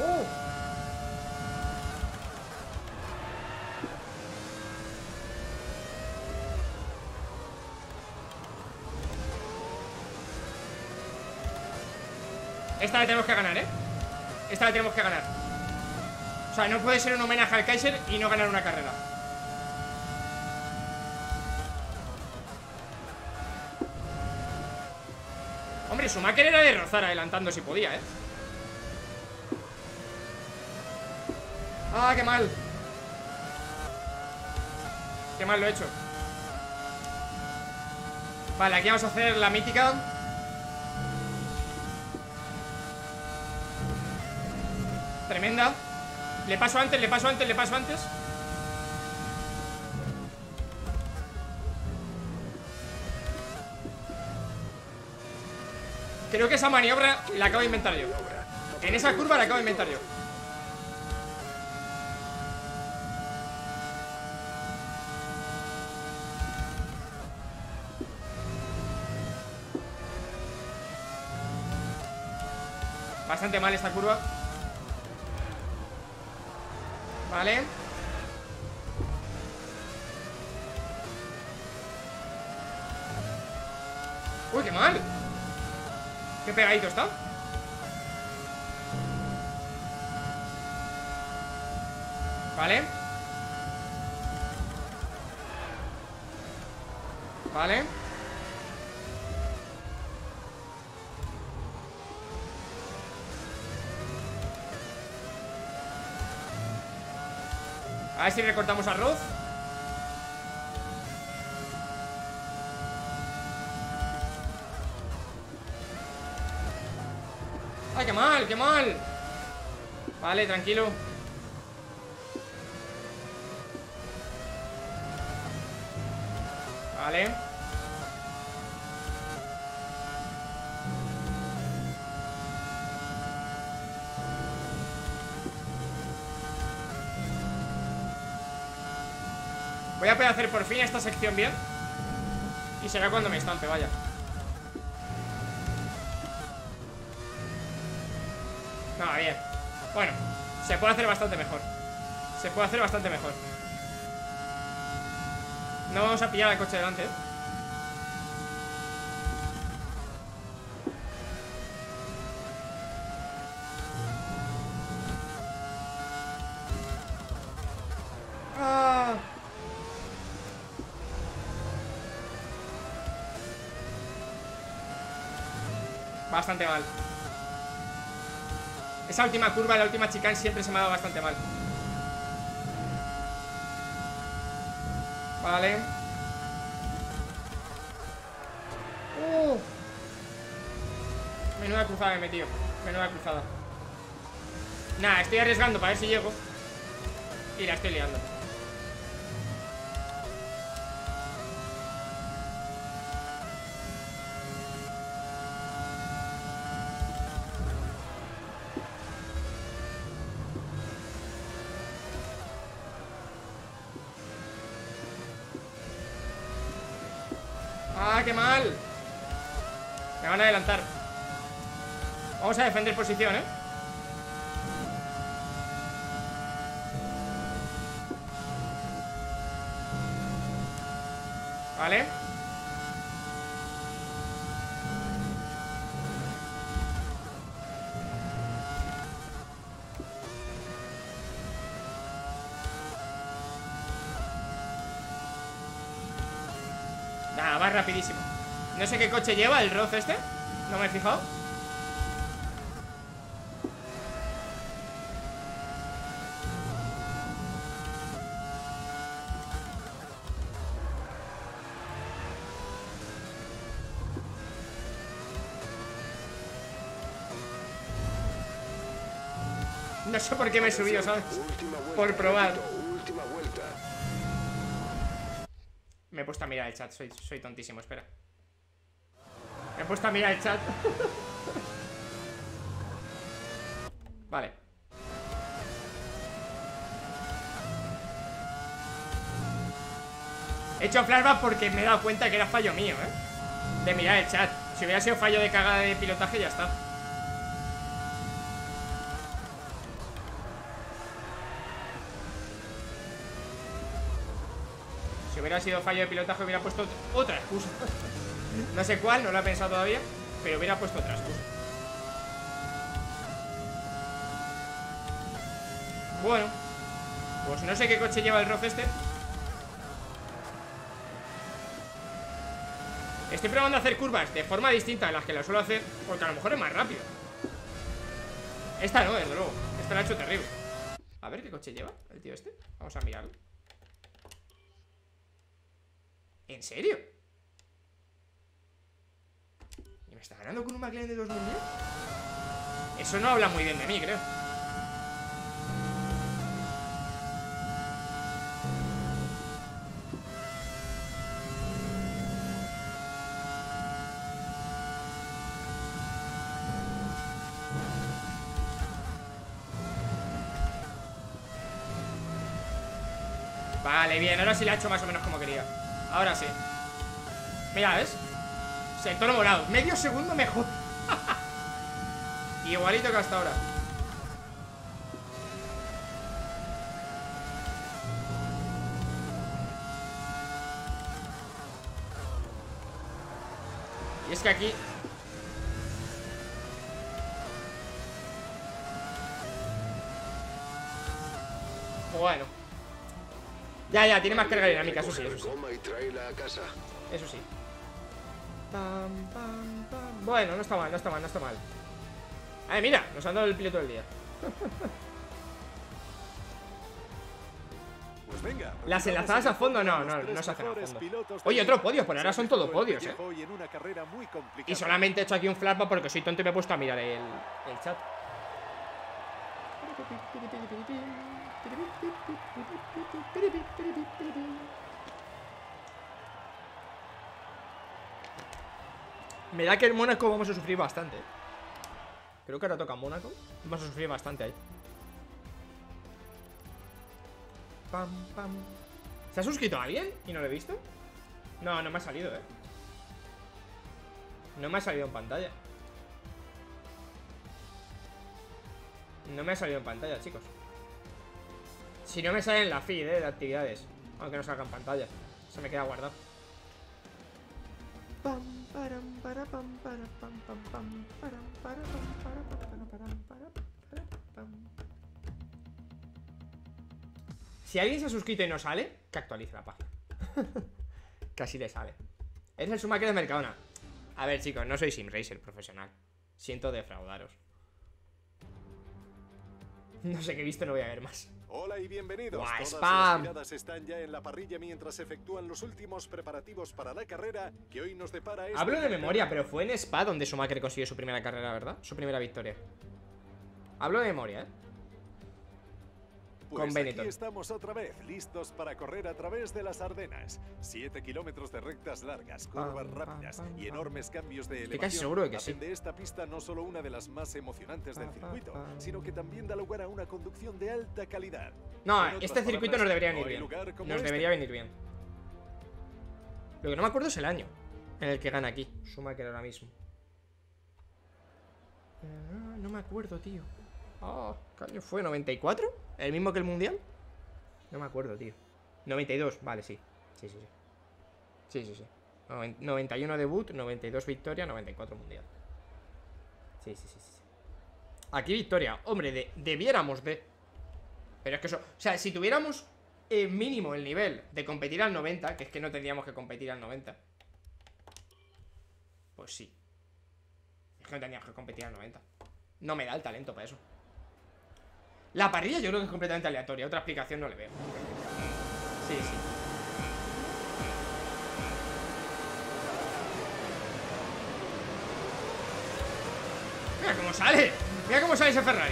Esta la tenemos que ganar, ¿eh? Esta la tenemos que ganar. O sea, no puede ser un homenaje al Kaiser y no ganar una carrera. Hombre, Schumacher era de rozar adelantando si podía, ¿eh? ¡Ah, qué mal! Qué mal lo he hecho. Vale, aquí vamos a hacer la mítica. Tremenda. Le paso antes, le paso antes, le paso antes. Creo que esa maniobra la acabo de inventar yo. En esa curva la acabo de inventar yo. Bastante mal esta curva. Vale. Uy, qué mal. Qué pegadito está. Vale. Vale. A ver si recortamos arroz. ¡Ay, qué mal, qué mal! Vale, tranquilo. Vale. Voy a poder hacer por fin esta sección bien. Y será cuando me estampe, vaya. No, bien. Bueno, se puede hacer bastante mejor. Se puede hacer bastante mejor. No vamos a pillar al coche delante, ¿eh? bastante mal. Esa última curva, la última chicane siempre se me ha dado bastante mal. Vale. Menuda cruzada me he metido. Menuda cruzada. Nada, estoy arriesgando para ver si llego. Y la estoy liando. ¡Ah, qué mal! Me van a adelantar. Vamos a defender posición, ¿eh? Vale. Nada, va rapidísimo. No sé qué coche lleva el Roz este. No me he fijado. No sé por qué me he subido, ¿sabes? Por probar. Última vuelta. Me he puesto a mirar el chat, soy tontísimo, espera. Me he puesto a mirar el chat. Vale. He hecho flashback porque me he dado cuenta que era fallo mío, ¿eh? De mirar el chat. Si hubiera sido fallo de cagada de pilotaje, ya está. Si hubiera sido fallo de pilotaje, hubiera puesto otra excusa. No sé cuál, no lo he pensado todavía, pero hubiera puesto otra excusa. Bueno, pues no sé qué coche lleva el Roz este. Estoy probando a hacer curvas de forma distinta a las que las suelo hacer, porque a lo mejor es más rápido. Esta no, desde luego. Esta la ha hecho terrible. A ver qué coche lleva el tío este. Vamos a mirarlo. ¿En serio? ¿Y me está ganando con un McLaren de 2010? Eso no habla muy bien de mí, creo. Vale, bien, ahora sí la he hecho más o menos como quería. Ahora sí. Mira, ¿ves? Sector morado, medio segundo mejor. Igualito que hasta ahora. Y es que aquí... Bueno. Ya, tiene más carga dinámica, eso sí, eso sí. Eso sí. Bueno, no está mal, no está mal, no está mal. Mira, nos han dado el piloto del día. Pues venga, las enlazadas a fondo no se hacen a fondo. Oye, otro podio, por ahora son todo podios, Y solamente he hecho aquí un flashback porque soy tonto y me he puesto a mirar el chat. Me da que en Mónaco vamos a sufrir bastante. Creo que ahora toca Mónaco. Vamos a sufrir bastante ahí. Pam, pam. ¿Se ha suscrito alguien y no lo he visto? No, no me ha salido, No me ha salido en pantalla. No me ha salido en pantalla, chicos. Si no me sale en la feed, de actividades. Aunque no salga en pantalla. Se me queda guardado. Si alguien se ha suscrito y no sale, que actualice la página. Que así le sale. Es el Schumacher de Mercadona. A ver, chicos, no soy Sim Racer profesional. Siento defraudaros. No sé qué he visto, no voy a ver más. Hola y bienvenidos. Guau, Todas spam. las miradas están ya en la parrilla mientras efectúan los últimos preparativos para la carrera que hoy nos depara. Hablo de memoria, pero fue en Spa donde Schumacher consiguió su primera carrera, ¿verdad? Su primera victoria. Hablo de memoria, Pues con Benetton. aquí estamos otra vez, listos para correr a través de las Ardenas. 7 kilómetros de rectas largas, curvas rápidas y enormes cambios de Estoy casi elevación seguro de que hacen sí. de esta pista no solo una de las más emocionantes del circuito, sino que también da lugar a una conducción de alta calidad. No, En otras este circuito palabras, nos debería no venir hay bien. lugar como Nos este. debería venir bien. Lo que no me acuerdo es el año en el que gana aquí Schumacher ahora mismo. No me acuerdo, tío. ¿Qué año fue? ¿94? ¿El mismo que el mundial? No me acuerdo, tío. 92, vale, sí. Sí. 91 debut, 92 victoria, 94 mundial. Sí. Aquí victoria. Hombre, debiéramos de. Pero es que eso... O sea, si tuviéramos mínimo el nivel de competir al 90, que es que no tendríamos que competir al 90. Pues sí. Es que no tendríamos que competir al 90. No me da el talento para eso. La parrilla yo creo que es completamente aleatoria. Otra explicación no le veo. Sí. Mira cómo sale. Mira cómo sale ese Ferrari.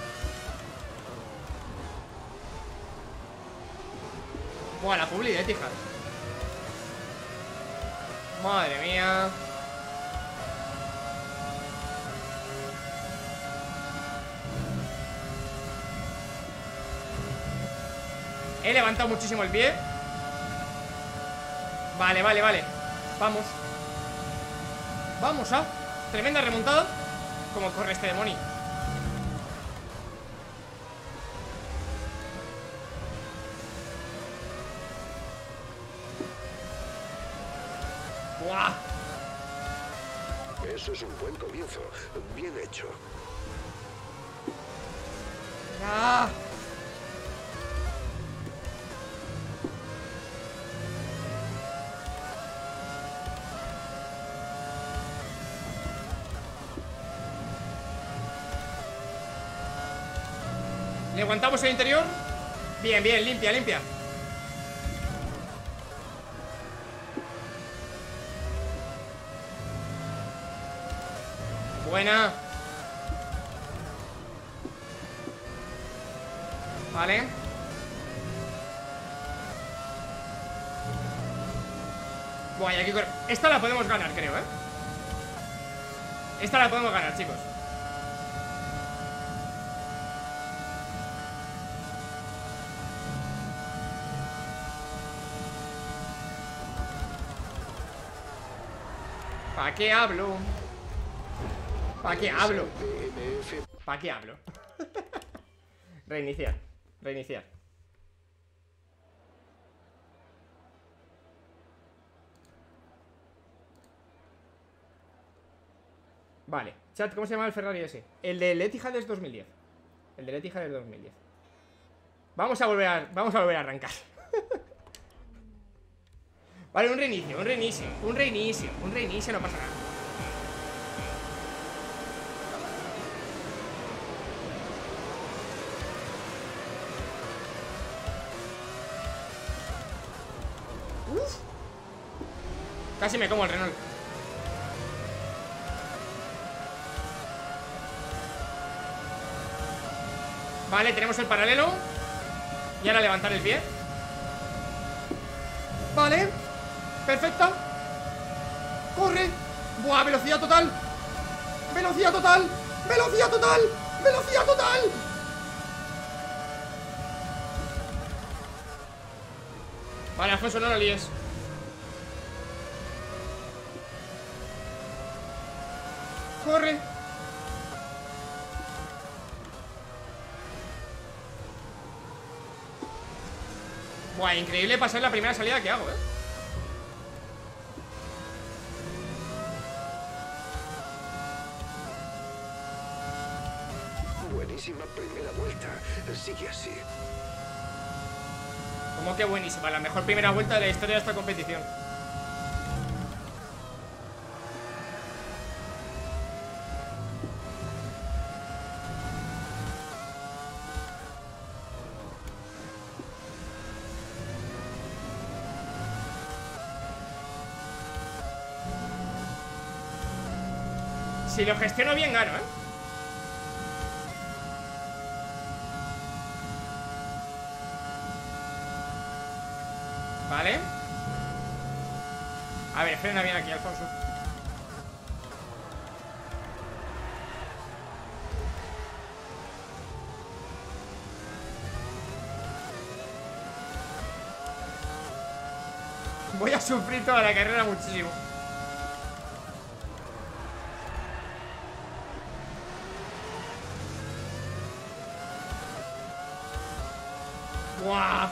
Buah, la publi de Etihad. Madre mía. He levantado muchísimo el pie. Vale. Vamos. Vamos a tremenda remontada. Como corre este demonio. ¡Buah! Eso es un buen comienzo. Bien hecho. ¡Ah! ¿Le aguantamos el interior? Bien, limpia. Buena. Vale. Buah, y aquí esta la podemos ganar, creo, Esta la podemos ganar, chicos. ¿Para qué hablo? ¿Para qué hablo? ¿Para qué hablo? Reiniciar. Vale, chat, ¿cómo se llama el Ferrari ese? El del Etihad es 2010. El del Etihad es 2010. Vamos a volver a arrancar. Vale, un reinicio, no pasa nada. Uf. Casi me como el Renault. Vale, tenemos el paralelo. Y ahora levantar el pie. Vale. Perfecta. Corre. Buah, velocidad total. Velocidad total. Vale, Alfonso, no lo líes. Corre. Buah, increíble pasar la primera salida que hago, Buenísima primera vuelta. Sigue así. Como que buenísima, la mejor primera vuelta de la historia de esta competición. Si lo gestiono bien, gano, ¿eh? Vale. A ver, frena bien aquí, Alfonso. Voy a sufrir toda la carrera muchísimo. ¡Guau!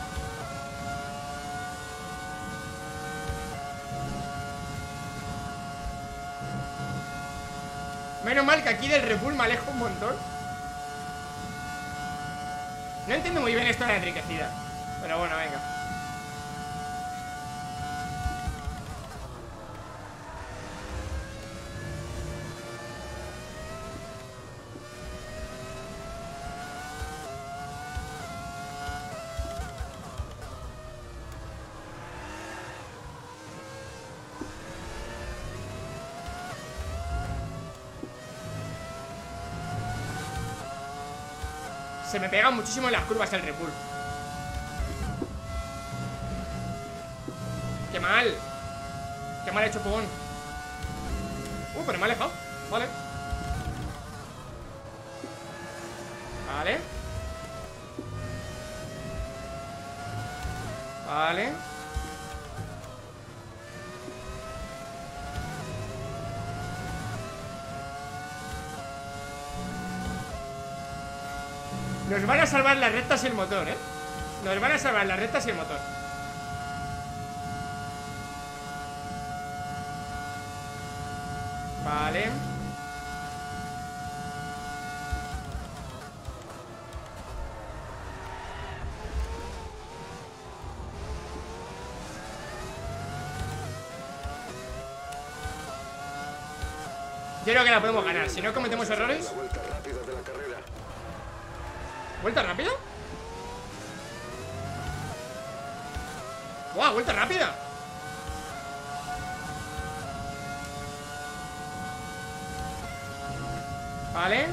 Menos mal que aquí del Red Bull me alejo un montón. No entiendo muy bien esto de la enriquecida, pero bueno, venga. Se me pega muchísimo en las curvas el Red Bull. ¡Qué mal! ¡Qué mal hecho, Pugón! Pero me ha alejado. Vale. Vale. Vale. Nos van a salvar las rectas y el motor, ¿eh? Nos van a salvar las rectas y el motor. Vale. Yo creo que la podemos ganar. Si no cometemos errores. La vuelta rápida de la carrera. ¿Vuelta rápida? ¡Wow! ¡Vuelta rápida! Vale.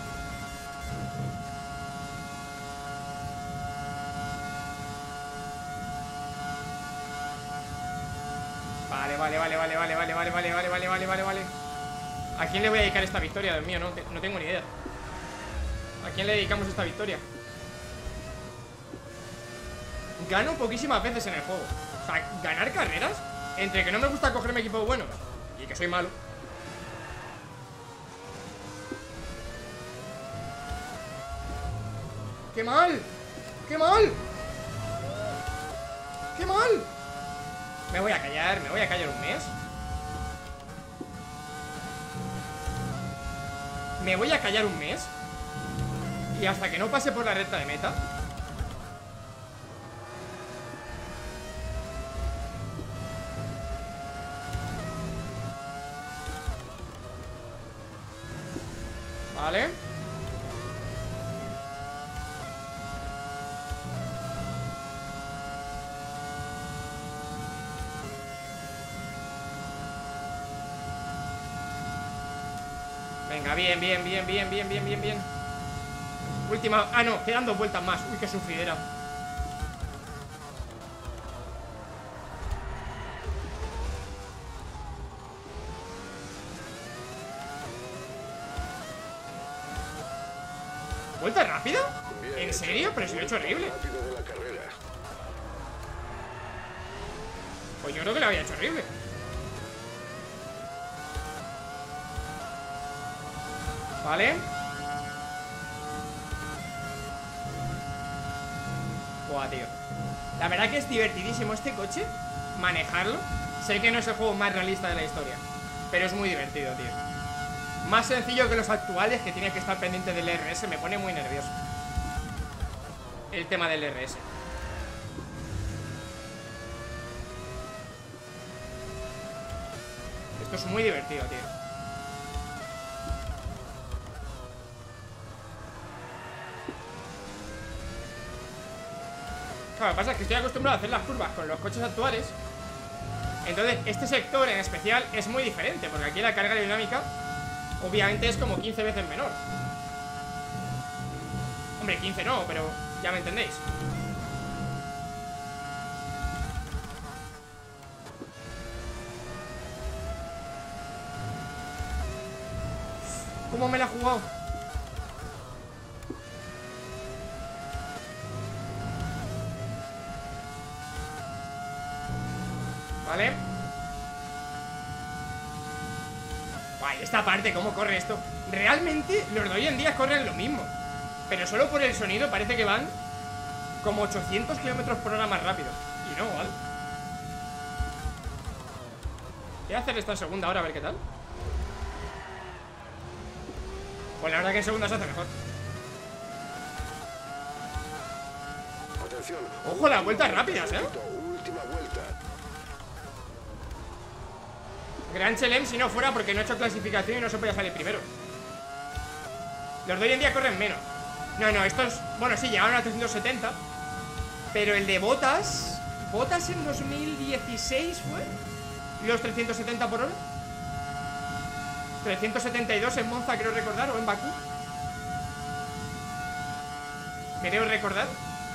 Vale. ¿A quién le voy a dedicar esta victoria? Dios mío, no tengo ni idea. ¿A quién le dedicamos esta victoria? Gano poquísimas veces en el juego. O sea, ganar carreras, entre que no me gusta cogerme equipos buenos y que soy malo. ¡Qué mal! ¡Qué mal! ¡Qué mal! Me voy a callar un mes. Me voy a callar un mes. Y hasta que no pase por la recta de meta. Vale. Venga, bien. Última... Ah, no, quedan 2 vueltas más. Uy, qué sufridera. ¿Vuelta rápida? Bien ¿En serio? Pero si lo he hecho horrible. Rápido de la carrera. Pues yo creo que lo había hecho horrible. Vale. Buah, tío. La verdad que es divertidísimo este coche. Manejarlo. Sé que no es el juego más realista de la historia, pero es muy divertido, tío. Más sencillo que los actuales, que tienes que estar pendiente del RS. Me pone muy nervioso el tema del RS. Esto es muy divertido, tío. Claro, lo que pasa es que estoy acostumbrado a hacer las curvas con los coches actuales. Entonces, este sector en especial es muy diferente, porque aquí la carga aerodinámica obviamente es como 15 veces menor. Hombre, 15 no, pero ya me entendéis. ¿Cómo me la he jugado? Vale. Guay, esta parte, ¿cómo corre esto? Realmente los de hoy en día corren lo mismo, pero solo por el sonido parece que van como 800 kilómetros por hora más rápido. Y no, ¿vale? Voy a hacer esta en segunda ahora, a ver qué tal. Pues la verdad que en segunda se hace mejor. Atención. Ojo, las vueltas rápidas, ¿eh? Última vuelta. Gran Chelem si no fuera porque no he hecho clasificación y no se podía salir primero. Los de hoy en día corren menos. No, estos... Bueno, sí, llegaron a 370. Pero el de Bottas en 2016 fue los 370 por hora. 372 en Monza, creo recordar, o en Bakú. Creo recordar.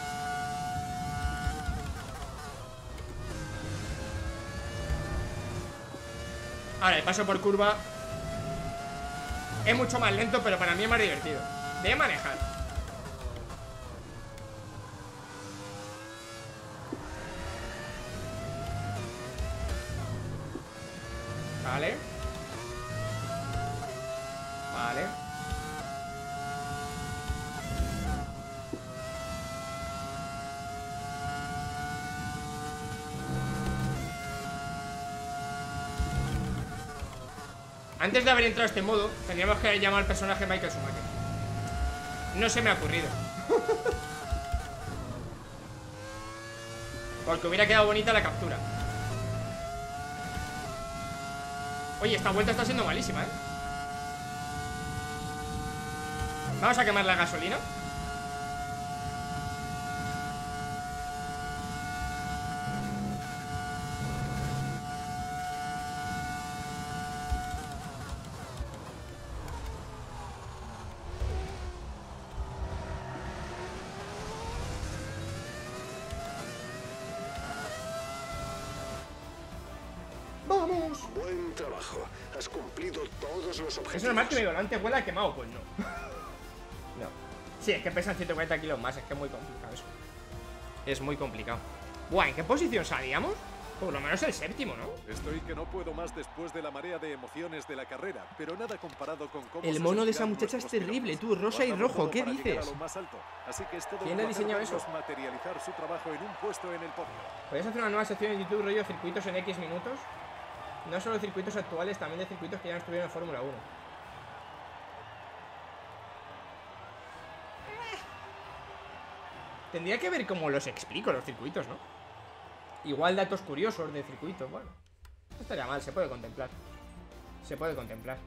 Ahora, el paso por curva es mucho más lento, pero para mí es más divertido de manejar. Vale. Vale. Antes de haber entrado a este modo, tendríamos que llamar al personaje Michael Schumacher. No se me ha ocurrido. Porque hubiera quedado bonita la captura. Oye, esta vuelta está siendo malísima, ¿eh? Vamos a quemar la gasolina. ¡Vamos! Buen trabajo. Has cumplido todos los objetivos. ¿Es normal que mi volante huela quemado? Pues no. No. Sí, es que pesan 140 kilos más. Es que es muy complicado eso. Es muy complicado. Buah, ¿en qué posición salíamos? Por lo menos el séptimo, ¿no? Estoy que no puedo más después de la marea de emociones de la carrera, pero nada comparado con cómo el mono de esa muchacha es terrible, tú, rosa y rojo, ¿qué dices? Así que es todo ¿Quién ha diseñado eso? materializar su trabajo en un puesto en el podio. ¿Podrías hacer una nueva sección en YouTube rollo circuitos en X minutos? No solo circuitos actuales, también de circuitos que ya no estuvieron en Fórmula 1. Tendría que ver cómo los explico los circuitos, ¿no? Igual datos curiosos de circuitos, bueno. No estaría mal, se puede contemplar. Se puede contemplar.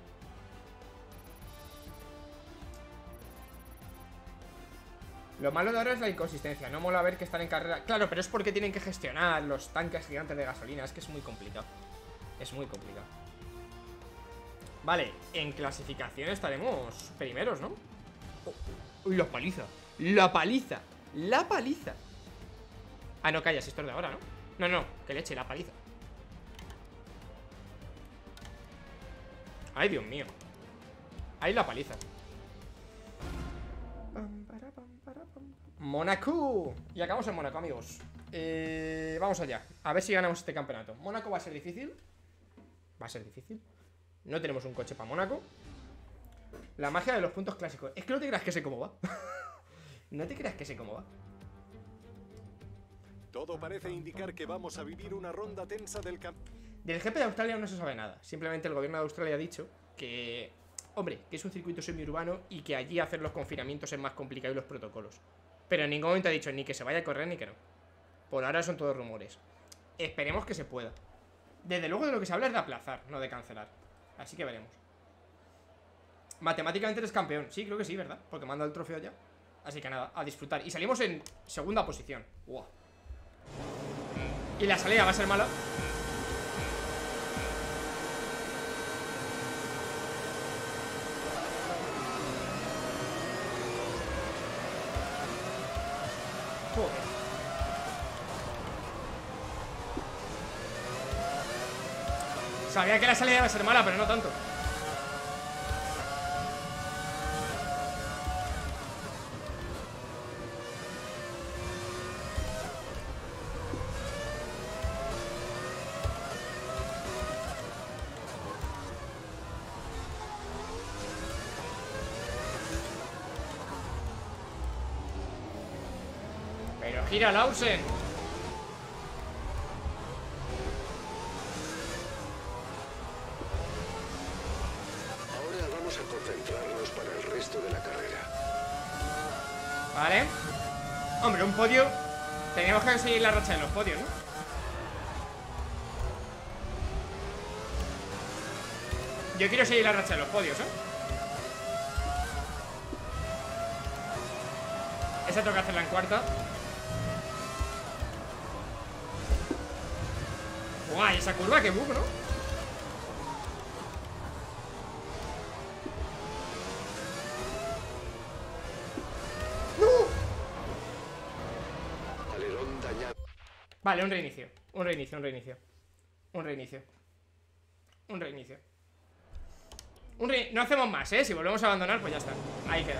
Lo malo de ahora es la inconsistencia. No mola ver que están en carrera. Claro, pero es porque tienen que gestionar los tanques gigantes de gasolina. Es que es muy complicado. Es muy complicado. Vale, en clasificación estaremos primeros, ¿no? Uy, la paliza. La paliza. La paliza. Ah, no, callas, esto es de ahora, ¿no? No, no, que leche, la paliza. Ay, Dios mío. Ahí la paliza. Mónaco. Y acabamos en Mónaco, amigos. Vamos allá. A ver si ganamos este campeonato. Mónaco va a ser difícil. Va a ser difícil. No tenemos un coche para Mónaco. La magia de los puntos clásicos. Es que no te creas que sé cómo va. No te creas que sé cómo va. Todo parece indicar que vamos a vivir una ronda tensa del campeonato. Del GP de Australia no se sabe nada. Simplemente el gobierno de Australia ha dicho que, hombre, que es un circuito semiurbano y que allí hacer los confinamientos es más complicado y los protocolos. Pero en ningún momento ha dicho ni que se vaya a correr ni que no. Por ahora son todos rumores. Esperemos que se pueda. Desde luego de lo que se habla es de aplazar, no de cancelar. Así que veremos. Matemáticamente eres campeón. Sí, creo que sí, ¿verdad? Porque manda el trofeo ya. Así que nada, a disfrutar. Y salimos en segunda posición. ¡Wow! Y la salida va a ser mala. Sabía que la salida iba a ser mala, pero no tanto. Pero gira Lawson. Ahora vamos a concentrarnos para el resto de la carrera. Vale. Hombre, un podio. Teníamos que seguir la racha de los podios, ¿no? Yo quiero seguir la racha de los podios, ¿eh? Esa tengo que hacerla en cuarta. Guay, esa curva, qué bug, ¿no? Alerón dañado. Vale, un reinicio. Un reinicio, un reinicio. Un reinicio. Un reinicio. No hacemos más, ¿eh? Si volvemos a abandonar, pues ya está. Ahí queda.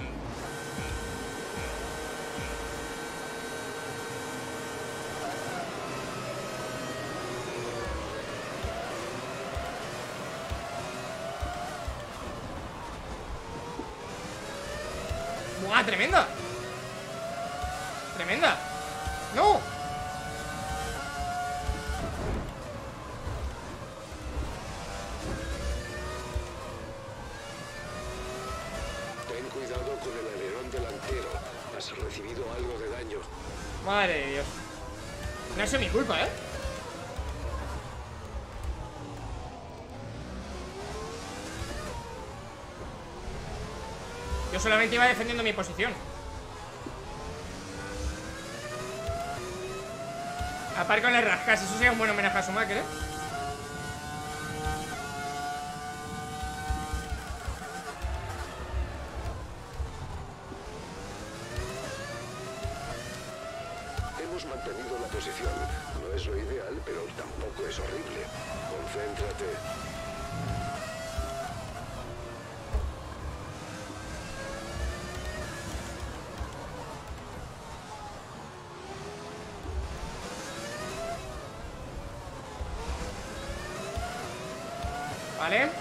¡Buah, tremenda! ¡Tremenda! ¡No! Ten cuidado con el alerón delantero. Has recibido algo de daño. Madre de Dios. No ha sido mi culpa, ¿eh? Yo solamente iba defendiendo mi posición. Aparte con el rascas, eso sería un buen homenaje a Schumacher, ¿eh? Hemos mantenido la posición. No es lo ideal, pero tampoco es horrible. Concéntrate. Vale.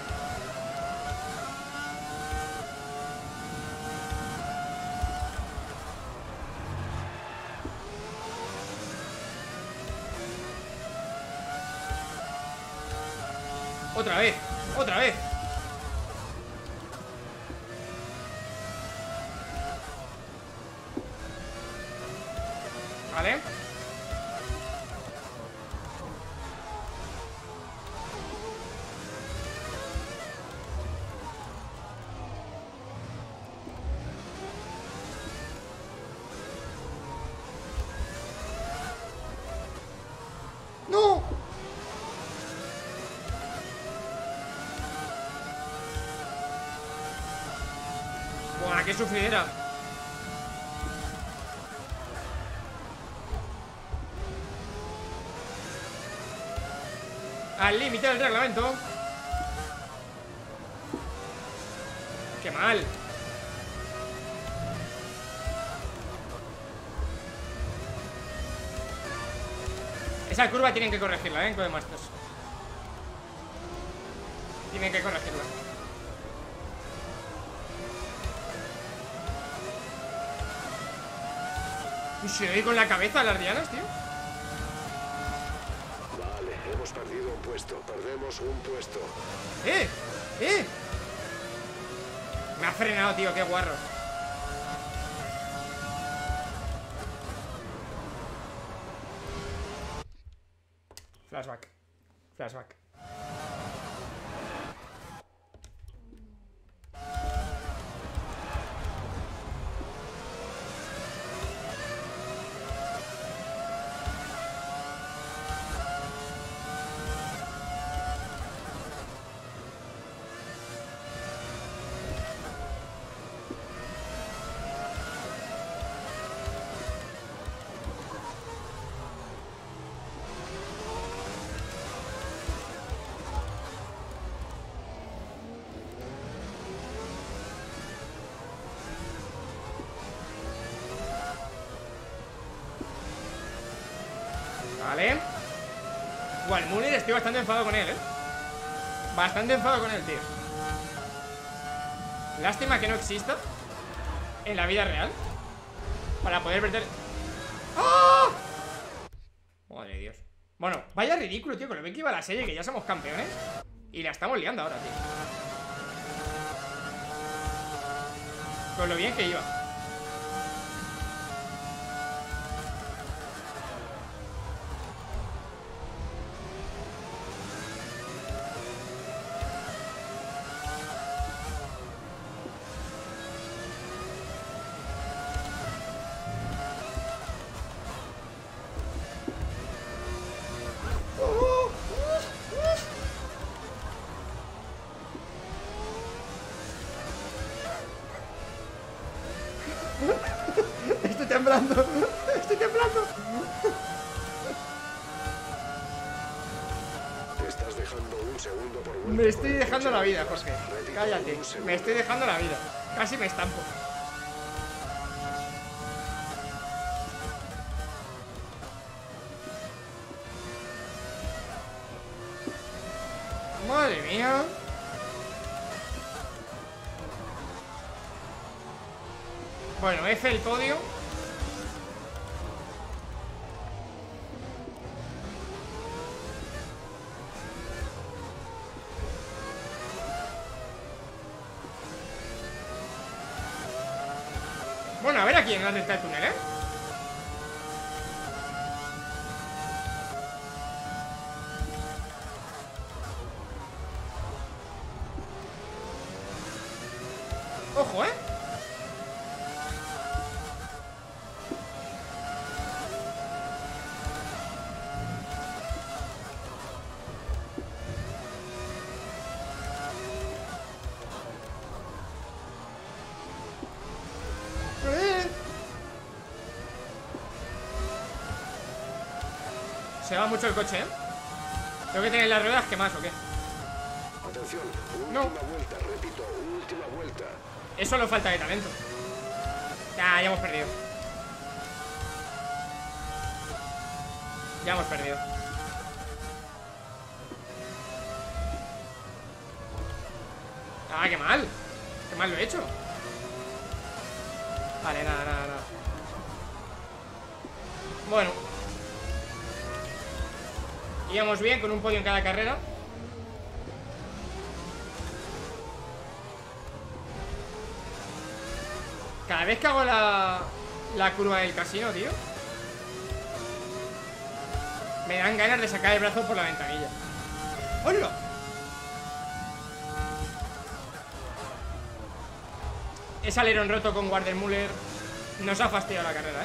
Otra vez, otra vez. Vale. ¡No! ¡Buah, qué sufridera! Al límite del reglamento. ¡Qué mal! Esa curva tienen que corregirla, ¿eh? Codemasters. Tienen que corregirla. ¿Y si doy con la cabeza a las dianas, tío? Vale, hemos perdido un puesto. Perdemos un puesto. ¡Eh! Me ha frenado, tío, qué guarro. Flashback. Flashback. Vale. Igual, Muller estoy bastante enfadado con él, Bastante enfadado con él, tío. Lástima que no exista en la vida real para poder verter. ¡Oh! Madre de Dios. Bueno, vaya ridículo, tío, con lo bien que iba la serie, que ya somos campeones y la estamos liando ahora, tío. Con lo bien que iba. Estoy temblando. Estoy temblando. Te estás dejando un segundo por vuelta. Me estoy dejando la vida, Jorge. Cállate. Me estoy dejando la vida. Casi me estampo. Madre mía. Bueno, F el podio. Bueno, a ver aquí en la recta del túnel, Ojo, Se va mucho el coche, Tengo que tener las ruedas quemadas o qué. Atención, No. última vuelta, repito, última vuelta. Eso solo falta de talento. Ya hemos perdido. Ya hemos perdido. Ah, qué mal. Qué mal lo he hecho. Vale, nada. Bueno, íbamos bien con un podio en cada carrera. Cada vez que hago la curva del casino, tío, me dan ganas de sacar el brazo por la ventanilla. ¡Hola! Ese alerón roto con Wardermuller nos ha fastidiado la carrera,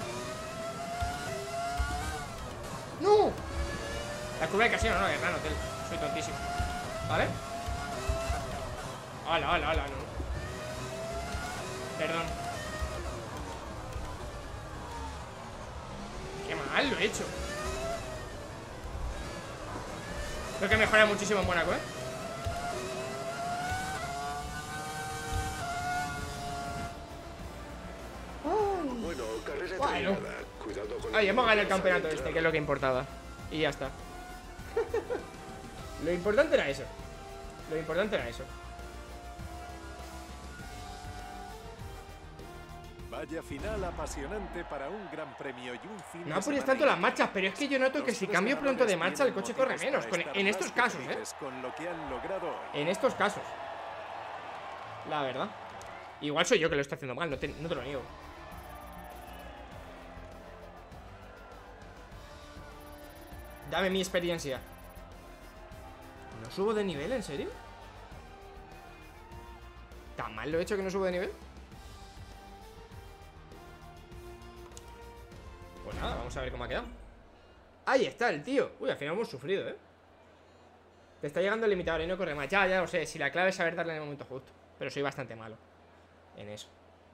¡No! La curva del casino, no, de Gran Hotel. Soy tontísimo. ¿Vale? ¡Hala, no! Perdón. Qué mal lo he hecho. Creo que mejora muchísimo en Mónaco, Bueno, carrera Bueno. terminada. Cuidado con Ay, hemos ganado el la campeonato entrada. este, que es lo que importaba. Y ya está. Lo importante era eso. Vaya final apasionante para un gran premio y un fin No de apures semana tanto las íntimo. marchas, pero es que yo noto que Los si tres cambio pronto de ganadores marcha el tienen coche corre motivos menos. para estar En más estos que casos, felices con lo que han logrado hoy. En estos casos. La verdad. Igual soy yo que lo estoy haciendo mal, no te lo niego. Dame mi experiencia. ¿No subo de nivel, en serio? ¿Tan mal lo he hecho que no subo de nivel? Pues nada, vamos a ver cómo ha quedado. Ahí está el tío. Uy, al final hemos sufrido, Te está llegando el limitador y no corre más. Ya lo sé, si la clave es saber darle en el momento justo. Pero soy bastante malo en eso.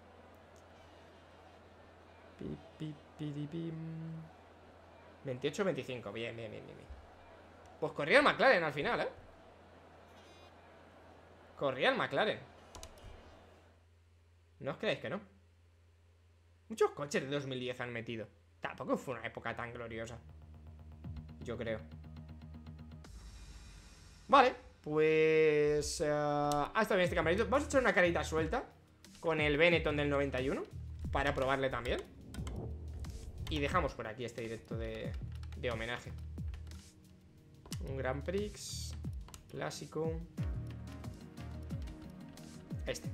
28-25, bien. Pues corría el McLaren al final, Corría el McLaren. No os creáis que no. Muchos coches de 2010 han metido. Tampoco fue una época tan gloriosa. yo creo. Vale, pues está bien este campeonato. Vamos a echar una carita suelta con el Benetton del 91 para probarle también. Y dejamos por aquí este directo de homenaje. Un Grand Prix clásico. Este.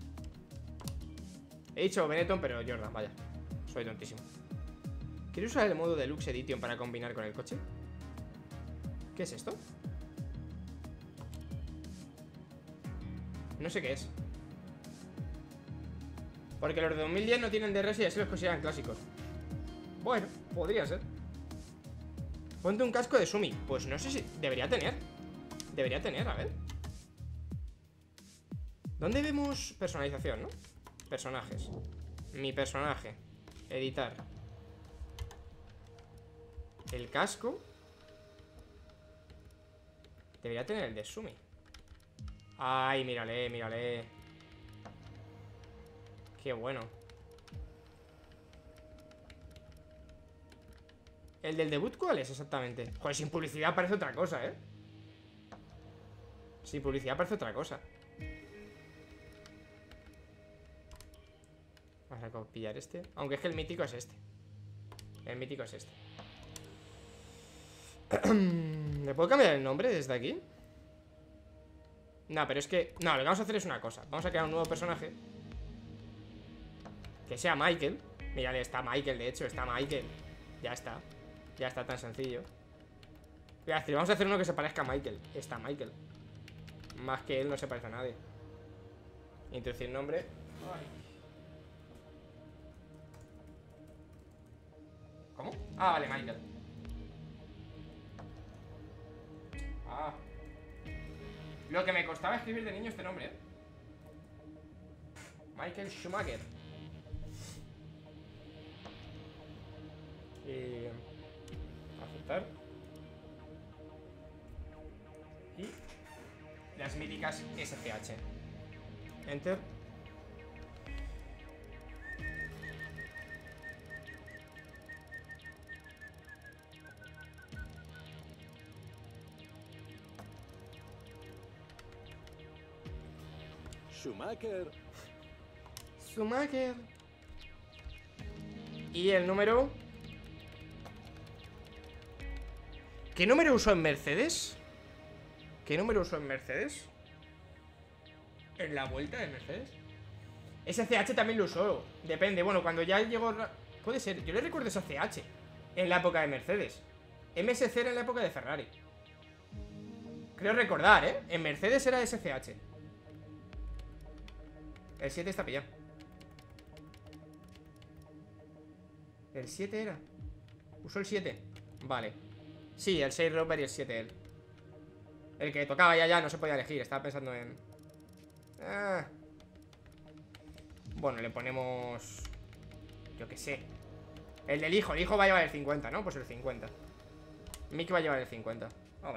He dicho Benetton, pero Jordan, vaya. Soy tontísimo. ¿Quiero usar el modo Deluxe Edition para combinar con el coche? ¿Qué es esto? No sé qué es. Porque los de 2010 no tienen DRS y así los consideran clásicos. Bueno, podría ser. Ponte un casco de Sumi. Pues no sé si... Debería tener. Debería tener, a ver. ¿Dónde vemos personalización, no? Personajes. Mi personaje. Editar. El casco. Debería tener el de Sumi. Ay, mírale, mírale. Qué bueno. ¿El del debut cuál es exactamente? Joder, sin publicidad parece otra cosa, ¿eh? Sin publicidad parece otra cosa. Vamos a copiar este. Aunque es que el mítico es este. El mítico es este. ¿Le puedo cambiar el nombre desde aquí? No, pero es que... No, lo que vamos a hacer es una cosa. Vamos a crear un nuevo personaje que sea Michael. Mírale, está Michael, de hecho, está Michael. Ya está. Ya está, tan sencillo. Voy a decir, vamos a hacer uno que se parezca a Michael. Está Michael. Más que él no se parece a nadie. Introducir nombre. Ay. ¿Cómo? Ah, vale, Michael. Ah. Lo que me costaba escribir de niño este nombre, ¿eh? Michael Schumacher. Y... aceptar. Y... las míticas SCH. Enter. Schumacher. Schumacher. Y el número... ¿Qué número usó en Mercedes? ¿Qué número usó en Mercedes? ¿En la vuelta de Mercedes? SCH también lo usó. Depende, bueno, cuando ya llegó... Puede ser, yo le recuerdo SCH en la época de Mercedes. MSC era en la época de Ferrari. Creo recordar, ¿eh? En Mercedes era SCH. El 7 está pillado. ¿El 7 era? ¿Usó el 7? Vale. Sí, el 6 Rover y el 7 él. El que tocaba ya no se podía elegir. Estaba pensando en... Bueno, le ponemos... yo qué sé. El del hijo. El hijo va a llevar el 50, ¿no? Pues el 50. Mick va a llevar el 50. Vamos.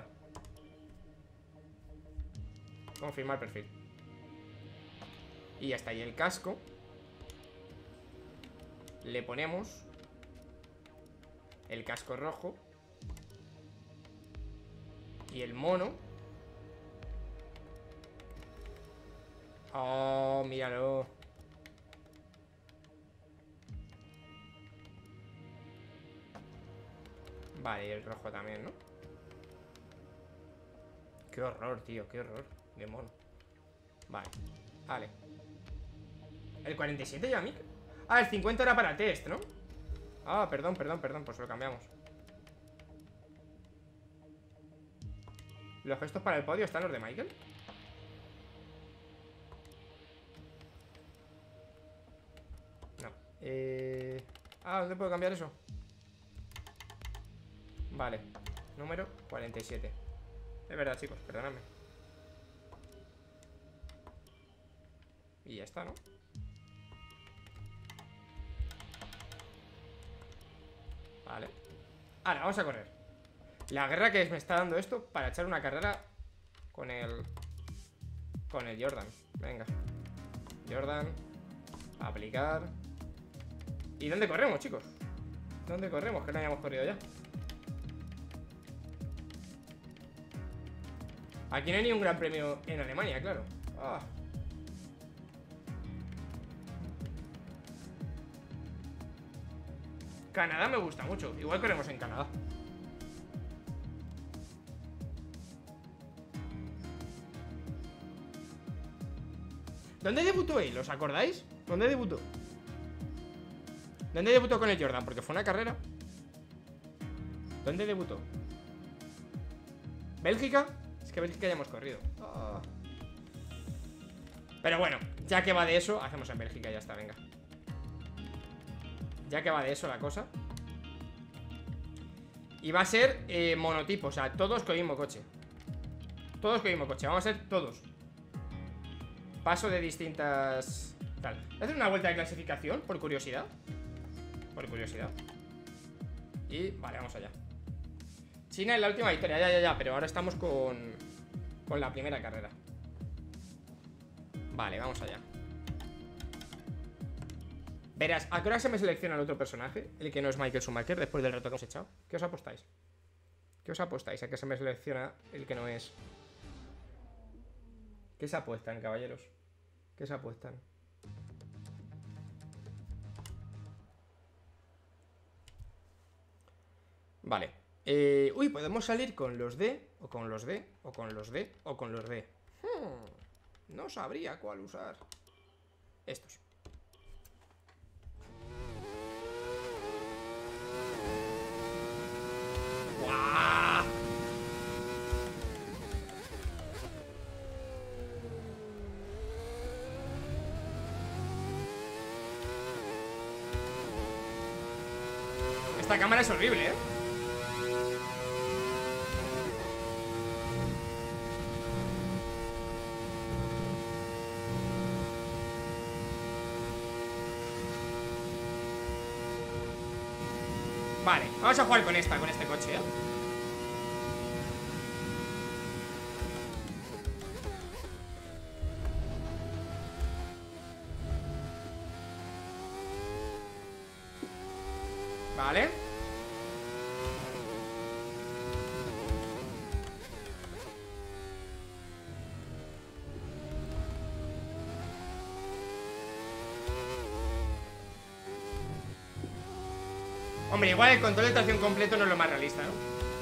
Confirmar perfil. Y ya está. Y el casco le ponemos el casco rojo. Y el mono. Oh, míralo. Vale, y el rojo también, ¿no? Qué horror, tío, qué horror de mono. Vale, vale. ¿El 47 ya, Mick? Ah, el 50 era para test, ¿no? Ah, perdón, pues lo cambiamos. ¿Los gestos para el podio están los de Michael? No. ¿Dónde puedo cambiar eso? Vale. Número 47. Es verdad, chicos, perdonadme. Y ya está, ¿no? Vale. Ahora, vamos a correr. La guerra que me está dando esto para echar una carrera con el Jordan. Venga. Jordan. Aplicar. ¿Y dónde corremos, chicos? ¿Dónde corremos? Que no hayamos corrido ya. Aquí no hay ni un gran premio en Alemania, claro. Ah. Canadá me gusta mucho. Igual corremos en Canadá. ¿Dónde debutó él? ¿Os acordáis? ¿Dónde debutó? ¿Dónde debutó con el Jordan? Porque fue una carrera. ¿Dónde debutó? ¿Bélgica? Es que Bélgica ya hemos corrido. Oh. Pero bueno, ya que va de eso, hacemos en Bélgica y ya está, venga. Ya que va de eso la cosa. Y va a ser monotipo, o sea, todos con el mismo coche. Todos con el mismo coche, vamos a ser todos. Paso de distintas... Tal. Voy a hacer una vuelta de clasificación, por curiosidad. Por curiosidad. Y, vale, vamos allá. China en la última victoria, ya, pero ahora estamos con la primera carrera. Vale, vamos allá. Verás, ¿a qué hora se me selecciona el otro personaje? El que no es Michael Schumacher, después del reto que hemos echado. ¿Qué os apostáis? ¿Qué os apostáis a que se me selecciona el que no es? ¿Qué se apuestan, caballeros? ¿Qué se apuestan? Vale. Uy, podemos salir con los D, o con los D, o con los D, o con los D. No sabría cuál usar. Estos. ¡Guau! Esta cámara es horrible, ¿eh? Vale, vamos a jugar con este coche, ¿eh? Vale. Hombre, igual el control de tracción completo no es lo más realista, ¿no?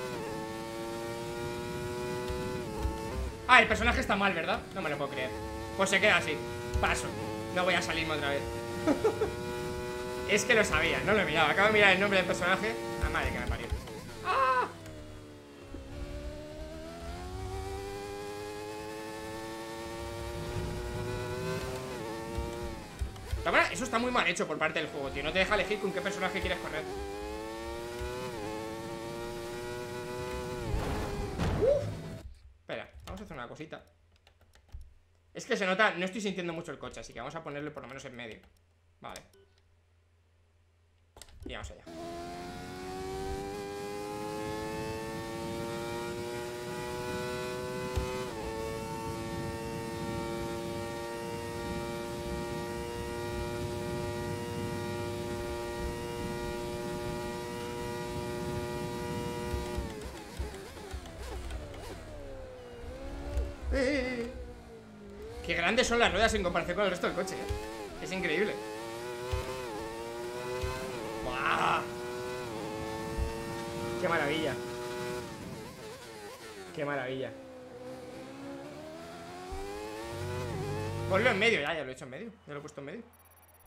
Ah, el personaje está mal, ¿verdad? No me lo puedo creer. Pues se queda así. Paso. No voy a salirme otra vez. Es que lo sabía, no lo he mirado. Acabo de mirar el nombre del personaje. La madre que me parió. ¡Ah! La verdad, eso está muy mal hecho por parte del juego, tío. No te deja elegir con qué personaje quieres correr. Espera, vamos a hacer una cosita. Es que se nota, no estoy sintiendo mucho el coche, así que vamos a ponerle por lo menos en medio. Vale. Y vamos allá. Qué grandes son las ruedas en comparación con el resto del coche, ¿eh? Es increíble. ¡Buah! ¡Qué maravilla! ¡Qué maravilla! Ponlo en medio, ya lo he hecho en medio. Ya lo he puesto en medio.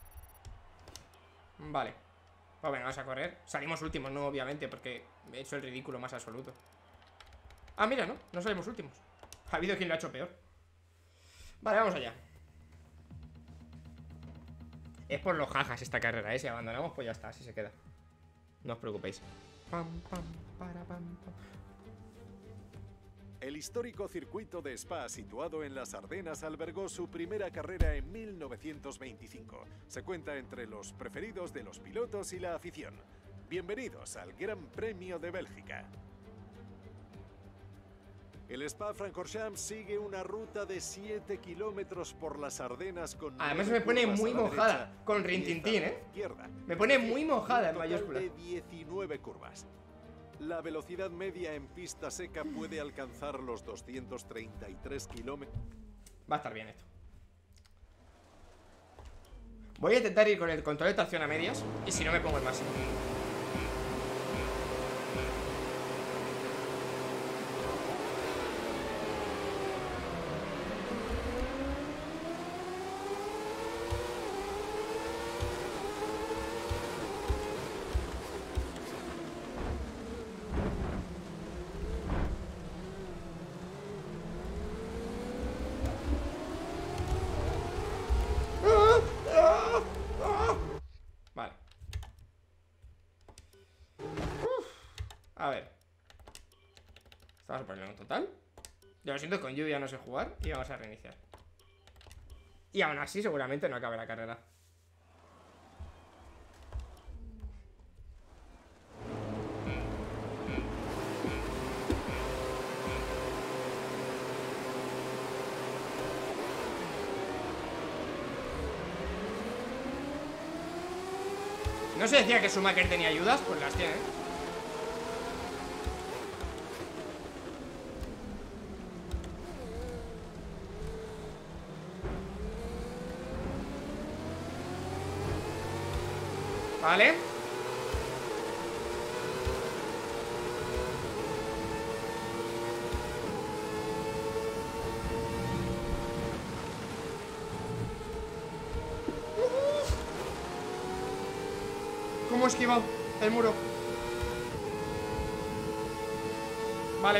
Vale. Pues venga, vamos a correr. Salimos últimos, no, obviamente, porque he hecho el ridículo más absoluto. Ah, mira, no salimos últimos. Ha habido quien lo ha hecho peor. Vale, vamos allá. Es por los jajas esta carrera, ¿eh? Si abandonamos, pues ya está, así se queda. No os preocupéis. El histórico circuito de Spa, situado en las Ardenas, albergó su primera carrera en 1925. Se cuenta entre los preferidos de los pilotos y la afición. Bienvenidos al Gran Premio de Bélgica. El Spa-Francorchamps sigue una ruta de 7 kilómetros por las Ardenas con... Además me pone muy mojada con rintintín, ¿eh? Me pone muy mojada en mayúscula. De 19 curvas. La velocidad media en pista seca puede alcanzar los 233 kilómetros. Va a estar bien esto. Voy a intentar ir con el control de tracción a medias. Y si no me pongo el máximo. Vale. A ver. Vamos a ponerlo en total. Yo lo siento, con lluvia no sé jugar. Y vamos a reiniciar. Y aún así seguramente no acabe la carrera. ¿No se decía que Schumacher tenía ayudas? Pues las tiene. Vale. ¿Cómo he esquivado el muro? Vale.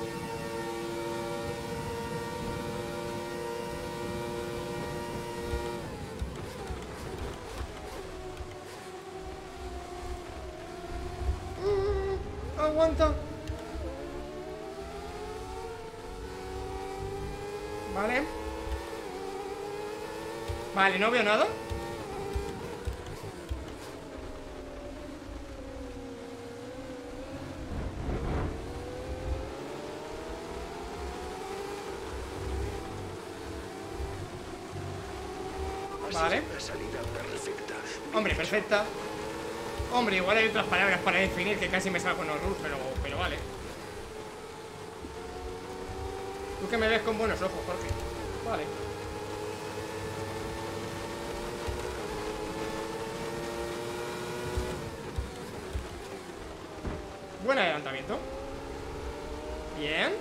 Aguanta. Vale. Vale, no veo nada. Vale. Salida perfecta. Hombre, perfecta. Hombre, igual hay otras palabras para definir que casi me salgo con horror, pero vale. Tú que me ves con buenos ojos, Jorge. Vale. Buen adelantamiento. Bien.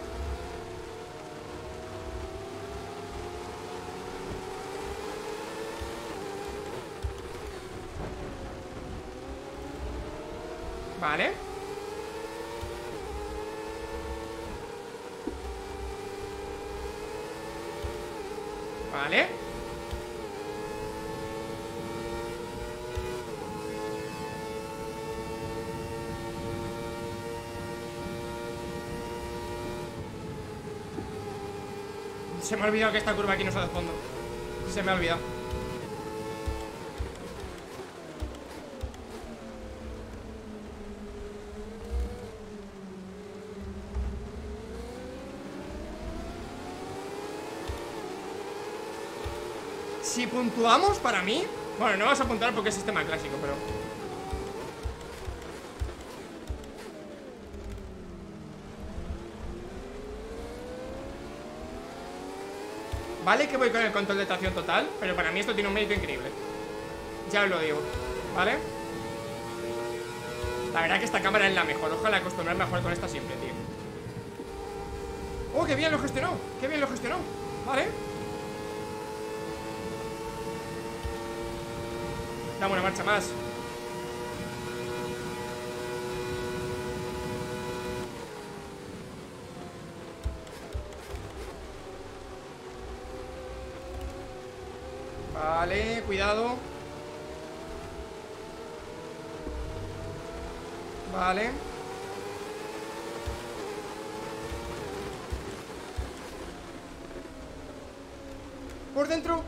Vale. Vale. Se me ha olvidado que esta curva aquí no está de fondo. Se me ha olvidado. Si puntuamos, para mí... Bueno, no vamos a puntuar porque es sistema clásico, pero... Vale que voy con el control de tracción total, pero para mí esto tiene un mérito increíble. Ya os lo digo, ¿vale? La verdad que esta cámara es la mejor. Ojalá acostumbrarme a jugar con esta siempre, tío. ¡Oh, qué bien lo gestionó! ¡Qué bien lo gestionó! Vale. Dame una marcha más. Vale, cuidado. Vale. Por dentro.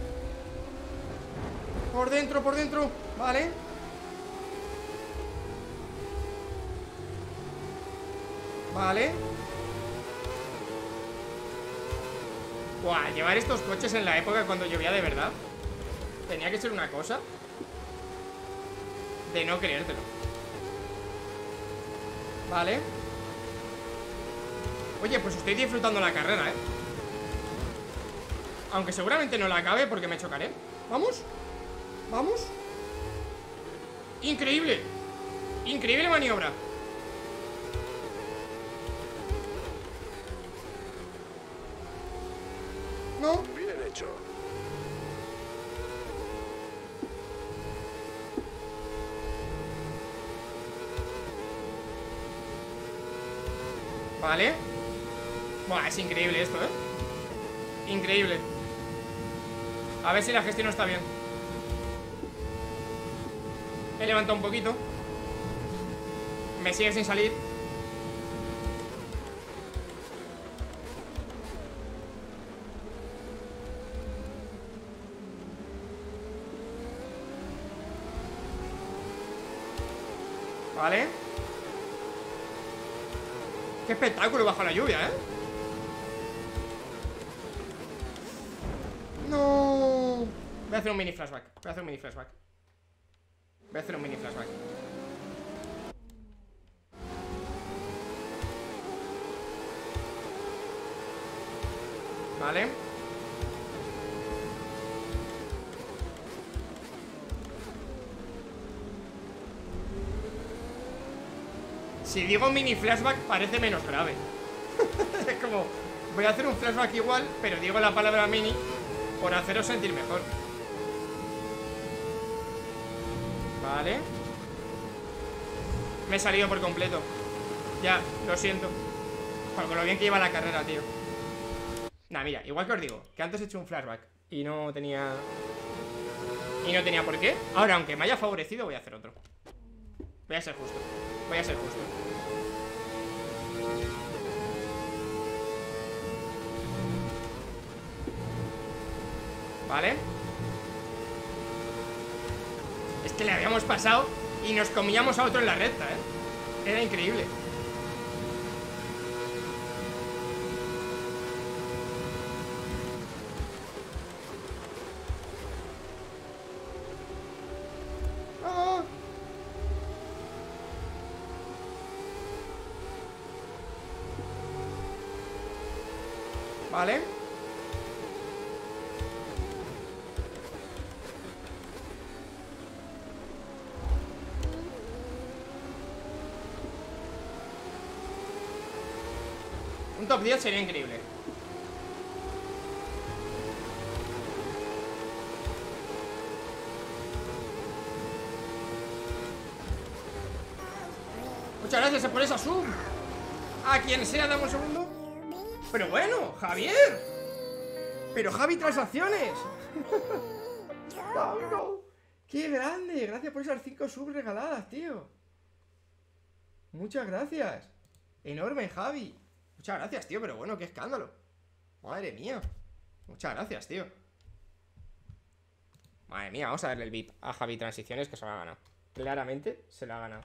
Por dentro, por dentro. Vale. Vale. Buah, llevar estos coches en la época cuando llovía de verdad tenía que ser una cosa de no creértelo. Vale. Oye, pues estoy disfrutando la carrera, aunque seguramente no la acabe porque me chocaré. Vamos. Vamos. Increíble. Increíble maniobra. No. Bien hecho. Vale. Buah, es increíble esto, increíble. A ver si la gestión no está bien. He levantado un poquito. Me sigue sin salir. Vale. Qué espectáculo bajo la lluvia, No. Voy a hacer un mini flashback. Voy a hacer un mini flashback. Vale. Si digo mini flashback parece menos grave. Es como, voy a hacer un flashback igual, pero digo la palabra mini por haceros sentir mejor. Vale. Me he salido por completo. Ya, lo siento. Con lo bien que iba la carrera, tío. Nah, mira, igual que os digo, que antes he hecho un flashback y no tenía por qué. Ahora, aunque me haya favorecido, voy a hacer otro. Voy a ser justo. Vale. Es que le habíamos pasado y nos comíamos a otro en la recta, Era increíble. ¡Ah! Vale. Un top 10 sería increíble. Muchas gracias por esa sub. A quien sea, dame un segundo. Pero bueno, Javier. Pero Javi Transacciones. ¡Qué grande! Gracias por esas 5 subs regaladas, tío. Muchas gracias. Enorme, Javi. Muchas gracias, tío, pero bueno, qué escándalo. Madre mía. Muchas gracias, tío. Madre mía, vamos a darle el VIP a Javi Transiciones, que se lo ha ganado. Claramente se lo ha ganado.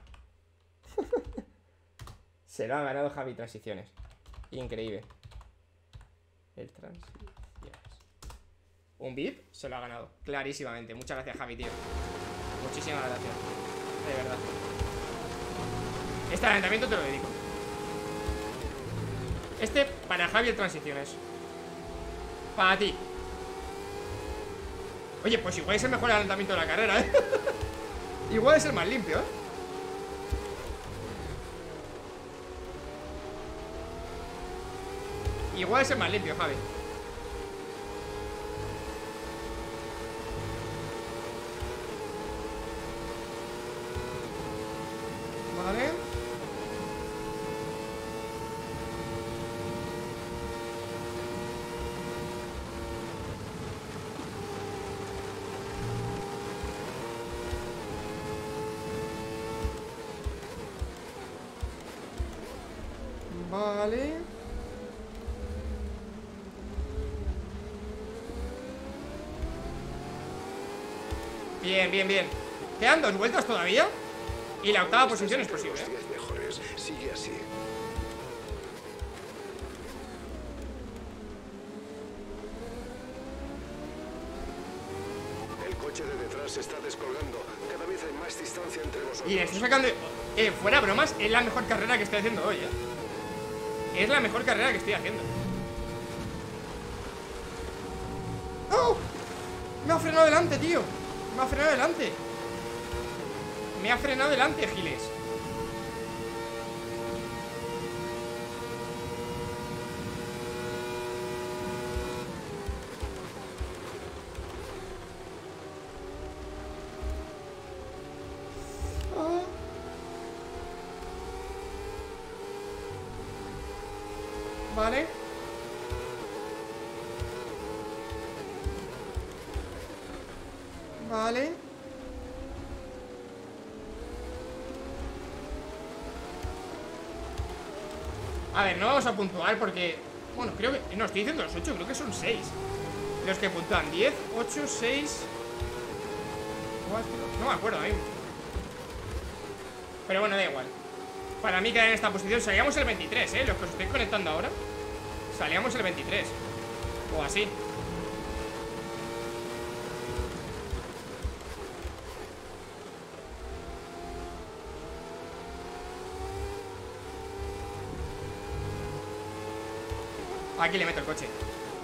Se lo ha ganado Javi Transiciones. Increíble. El Transiciones. Un VIP se lo ha ganado, clarísimamente. Muchas gracias, Javi, tío. Muchísimas gracias. De verdad. Este adelantamiento te lo dedico. Este para Javi el Transiciones. Para ti. Oye, pues igual es el mejor adelantamiento de la carrera, Igual es el más limpio, Igual es el más limpio, Javi. Vale. Vale. Bien, bien, bien. Quedan 2 vueltas todavía. Y la octava posición es posible. Los 10 mejores. Sigue así. El coche de detrás se está descolgando. Cada vez hay más distancia entre vosotros. Y le estoy sacando... Fuera bromas, es la mejor carrera que estoy haciendo hoy, Es la mejor carrera que estoy haciendo. ¡Oh! Me ha frenado delante, tío. Me ha frenado delante. Me ha frenado delante, Giles. Vale. Vale. A ver, no vamos a puntuar porque... Bueno, creo que... No, estoy diciendo los 8, creo que son 6 los que puntúan. 10, 8, 6 4... No me acuerdo ahí. Pero bueno, da igual. Para mí quedar en esta posición. Salíamos el 23, los que os estoy conectando ahora. Salíamos el 23 o así. Aquí le meto el coche.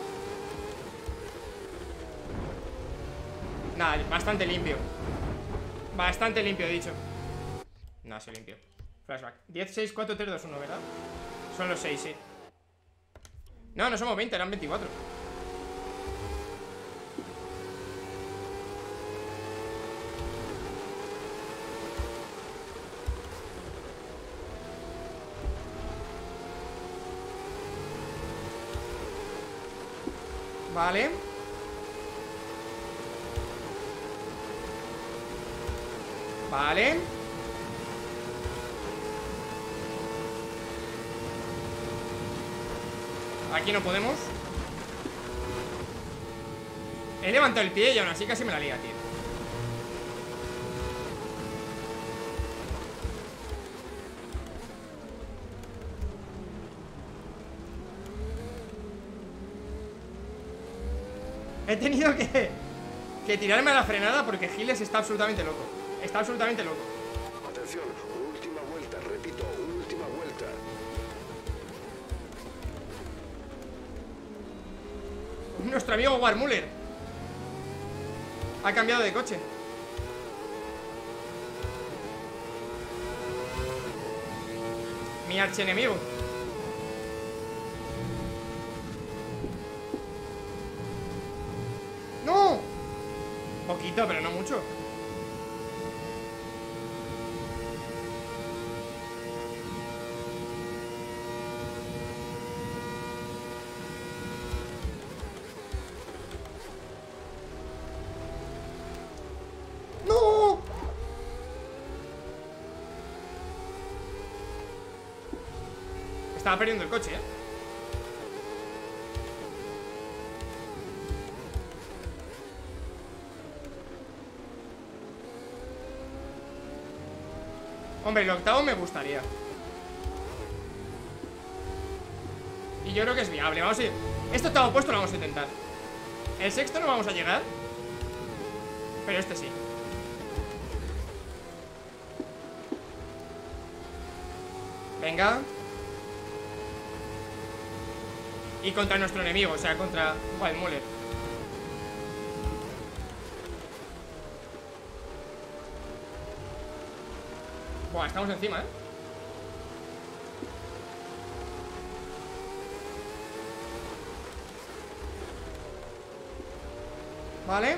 Nada, bastante limpio. Bastante limpio, he dicho. No, así limpio. Flashback. 10, 6, 4, 3, 2, 1, ¿verdad? Son los 6, sí. No, no somos 20, eran 24. Vale. Vale. Aquí no podemos. He levantado el pie y aún así casi me la lía, tío. He tenido que tirarme a la frenada porque Giles está absolutamente loco. Está absolutamente loco. Atención, última vuelta, repito, última vuelta. Nuestro amigo Warmuller ha cambiado de coche. Mi archienemigo. ¡No! Poquito, pero no mucho. ¡No! Estaba perdiendo el coche, Hombre, el octavo me gustaría. Y yo creo que es viable. Vamos a ir. Este octavo puesto lo vamos a intentar. El sexto no vamos a llegar, pero este sí. Venga. Y contra nuestro enemigo, o sea, contra Wildmuller. Buah, estamos encima, Vale.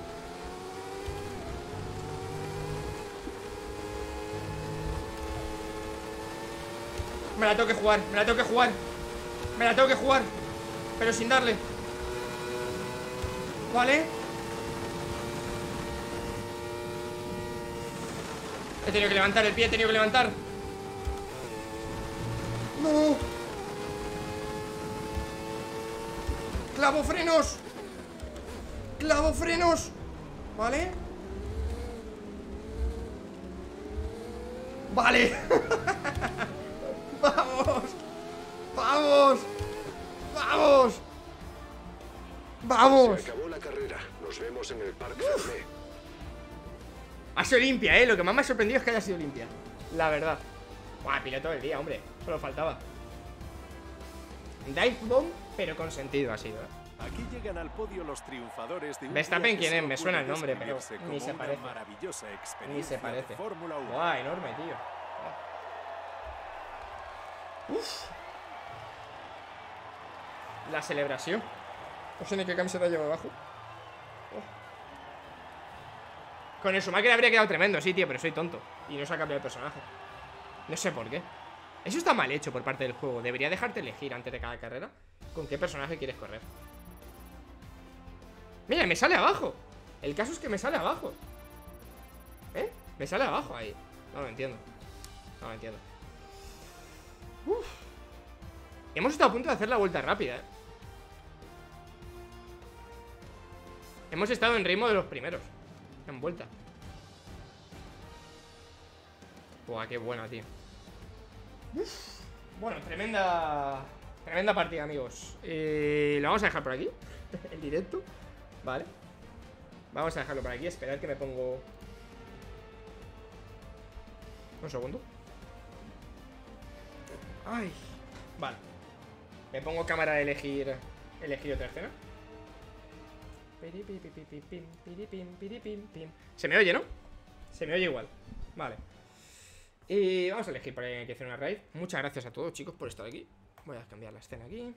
Me la tengo que jugar, me la tengo que jugar. Me la tengo que jugar, pero sin darle. Vale. He tenido que levantar el pie, he tenido que levantar. No. Clavo frenos. Clavo frenos. Vale. Vale. Vamos. Vamos. Vamos. Vamos. Se acabó la carrera. Nos vemos en el Parque Fermé. Ha sido limpia, Lo que más me ha sorprendido es que haya sido limpia. La verdad. Buah, piloto del día, hombre. Solo faltaba. Dive Bomb, pero con sentido ha sido, Aquí llegan al podio los triunfadores de un Verstappen, día que ¿quién es? solo Me suena el puede nombre, pero describirse ni se como una parece. maravillosa Ni experiencia se parece. de Fórmula 1. Buah, enorme, tío. Uf. La celebración. No sé ni qué camiseta llevo abajo. Con el Schumacher habría quedado tremendo, sí, tío, pero soy tonto. Y no se ha cambiado el personaje. No sé por qué. Eso está mal hecho por parte del juego. Debería dejarte elegir antes de cada carrera con qué personaje quieres correr. Mira, me sale abajo. El caso es que me sale abajo. Me sale abajo ahí. No lo entiendo. No lo entiendo. Uf. Hemos estado a punto de hacer la vuelta rápida, Hemos estado en ritmo de los primeros. En vuelta. Buah, qué buena, tío. Uf. Bueno, tremenda partida, amigos. Lo vamos a dejar por aquí. El directo. Vale. Vamos a dejarlo por aquí. Esperad que me pongo... Un segundo. Ay. Vale. Me pongo cámara de elegir otra escena. Se me oye, ¿no? Se me oye igual. Vale. Y vamos a elegir para que hacer una raid. Muchas gracias a todos, chicos, por estar aquí. Voy a cambiar la escena aquí.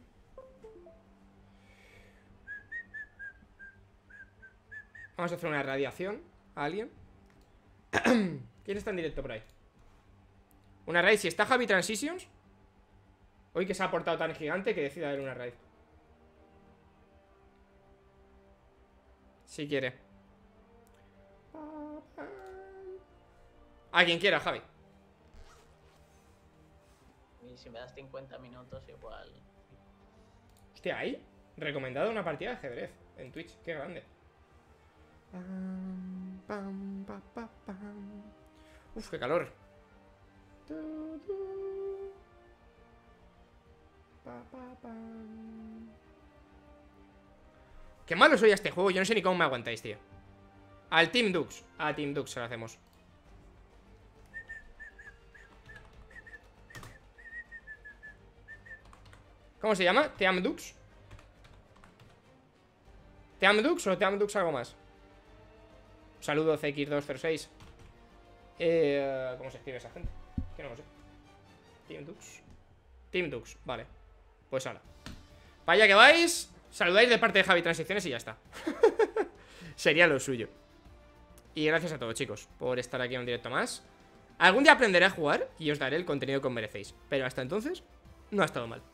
Vamos a hacer una radiación a alguien. ¿Quién está en directo por ahí? Una raid. Si está Javi Transitions, hoy que se ha portado tan gigante, que decida dar una raid. Si quiere. A quien quiera, Javi. Y si me das 50 minutos igual. Hostia, ahí. Recomendado una partida de ajedrez en Twitch. Qué grande. Uf, qué calor. Qué malo soy a este juego. Yo no sé ni cómo me aguantáis, tío. Al Team Dux. A Team Dux se lo hacemos. ¿Cómo se llama? ¿Team Dux? ¿Team Dux o Team Dux algo más? Saludo CX206. ¿Cómo se escribe esa gente? Que no lo sé. Team Dux. Team Dux, vale. Pues ahora. Vaya que vais. Saludáis de parte de Javi Transiciones y ya está. Sería lo suyo. Y gracias a todos, chicos, por estar aquí en un directo más. Algún día aprenderé a jugar y os daré el contenido que os merecéis. Pero hasta entonces, no ha estado mal.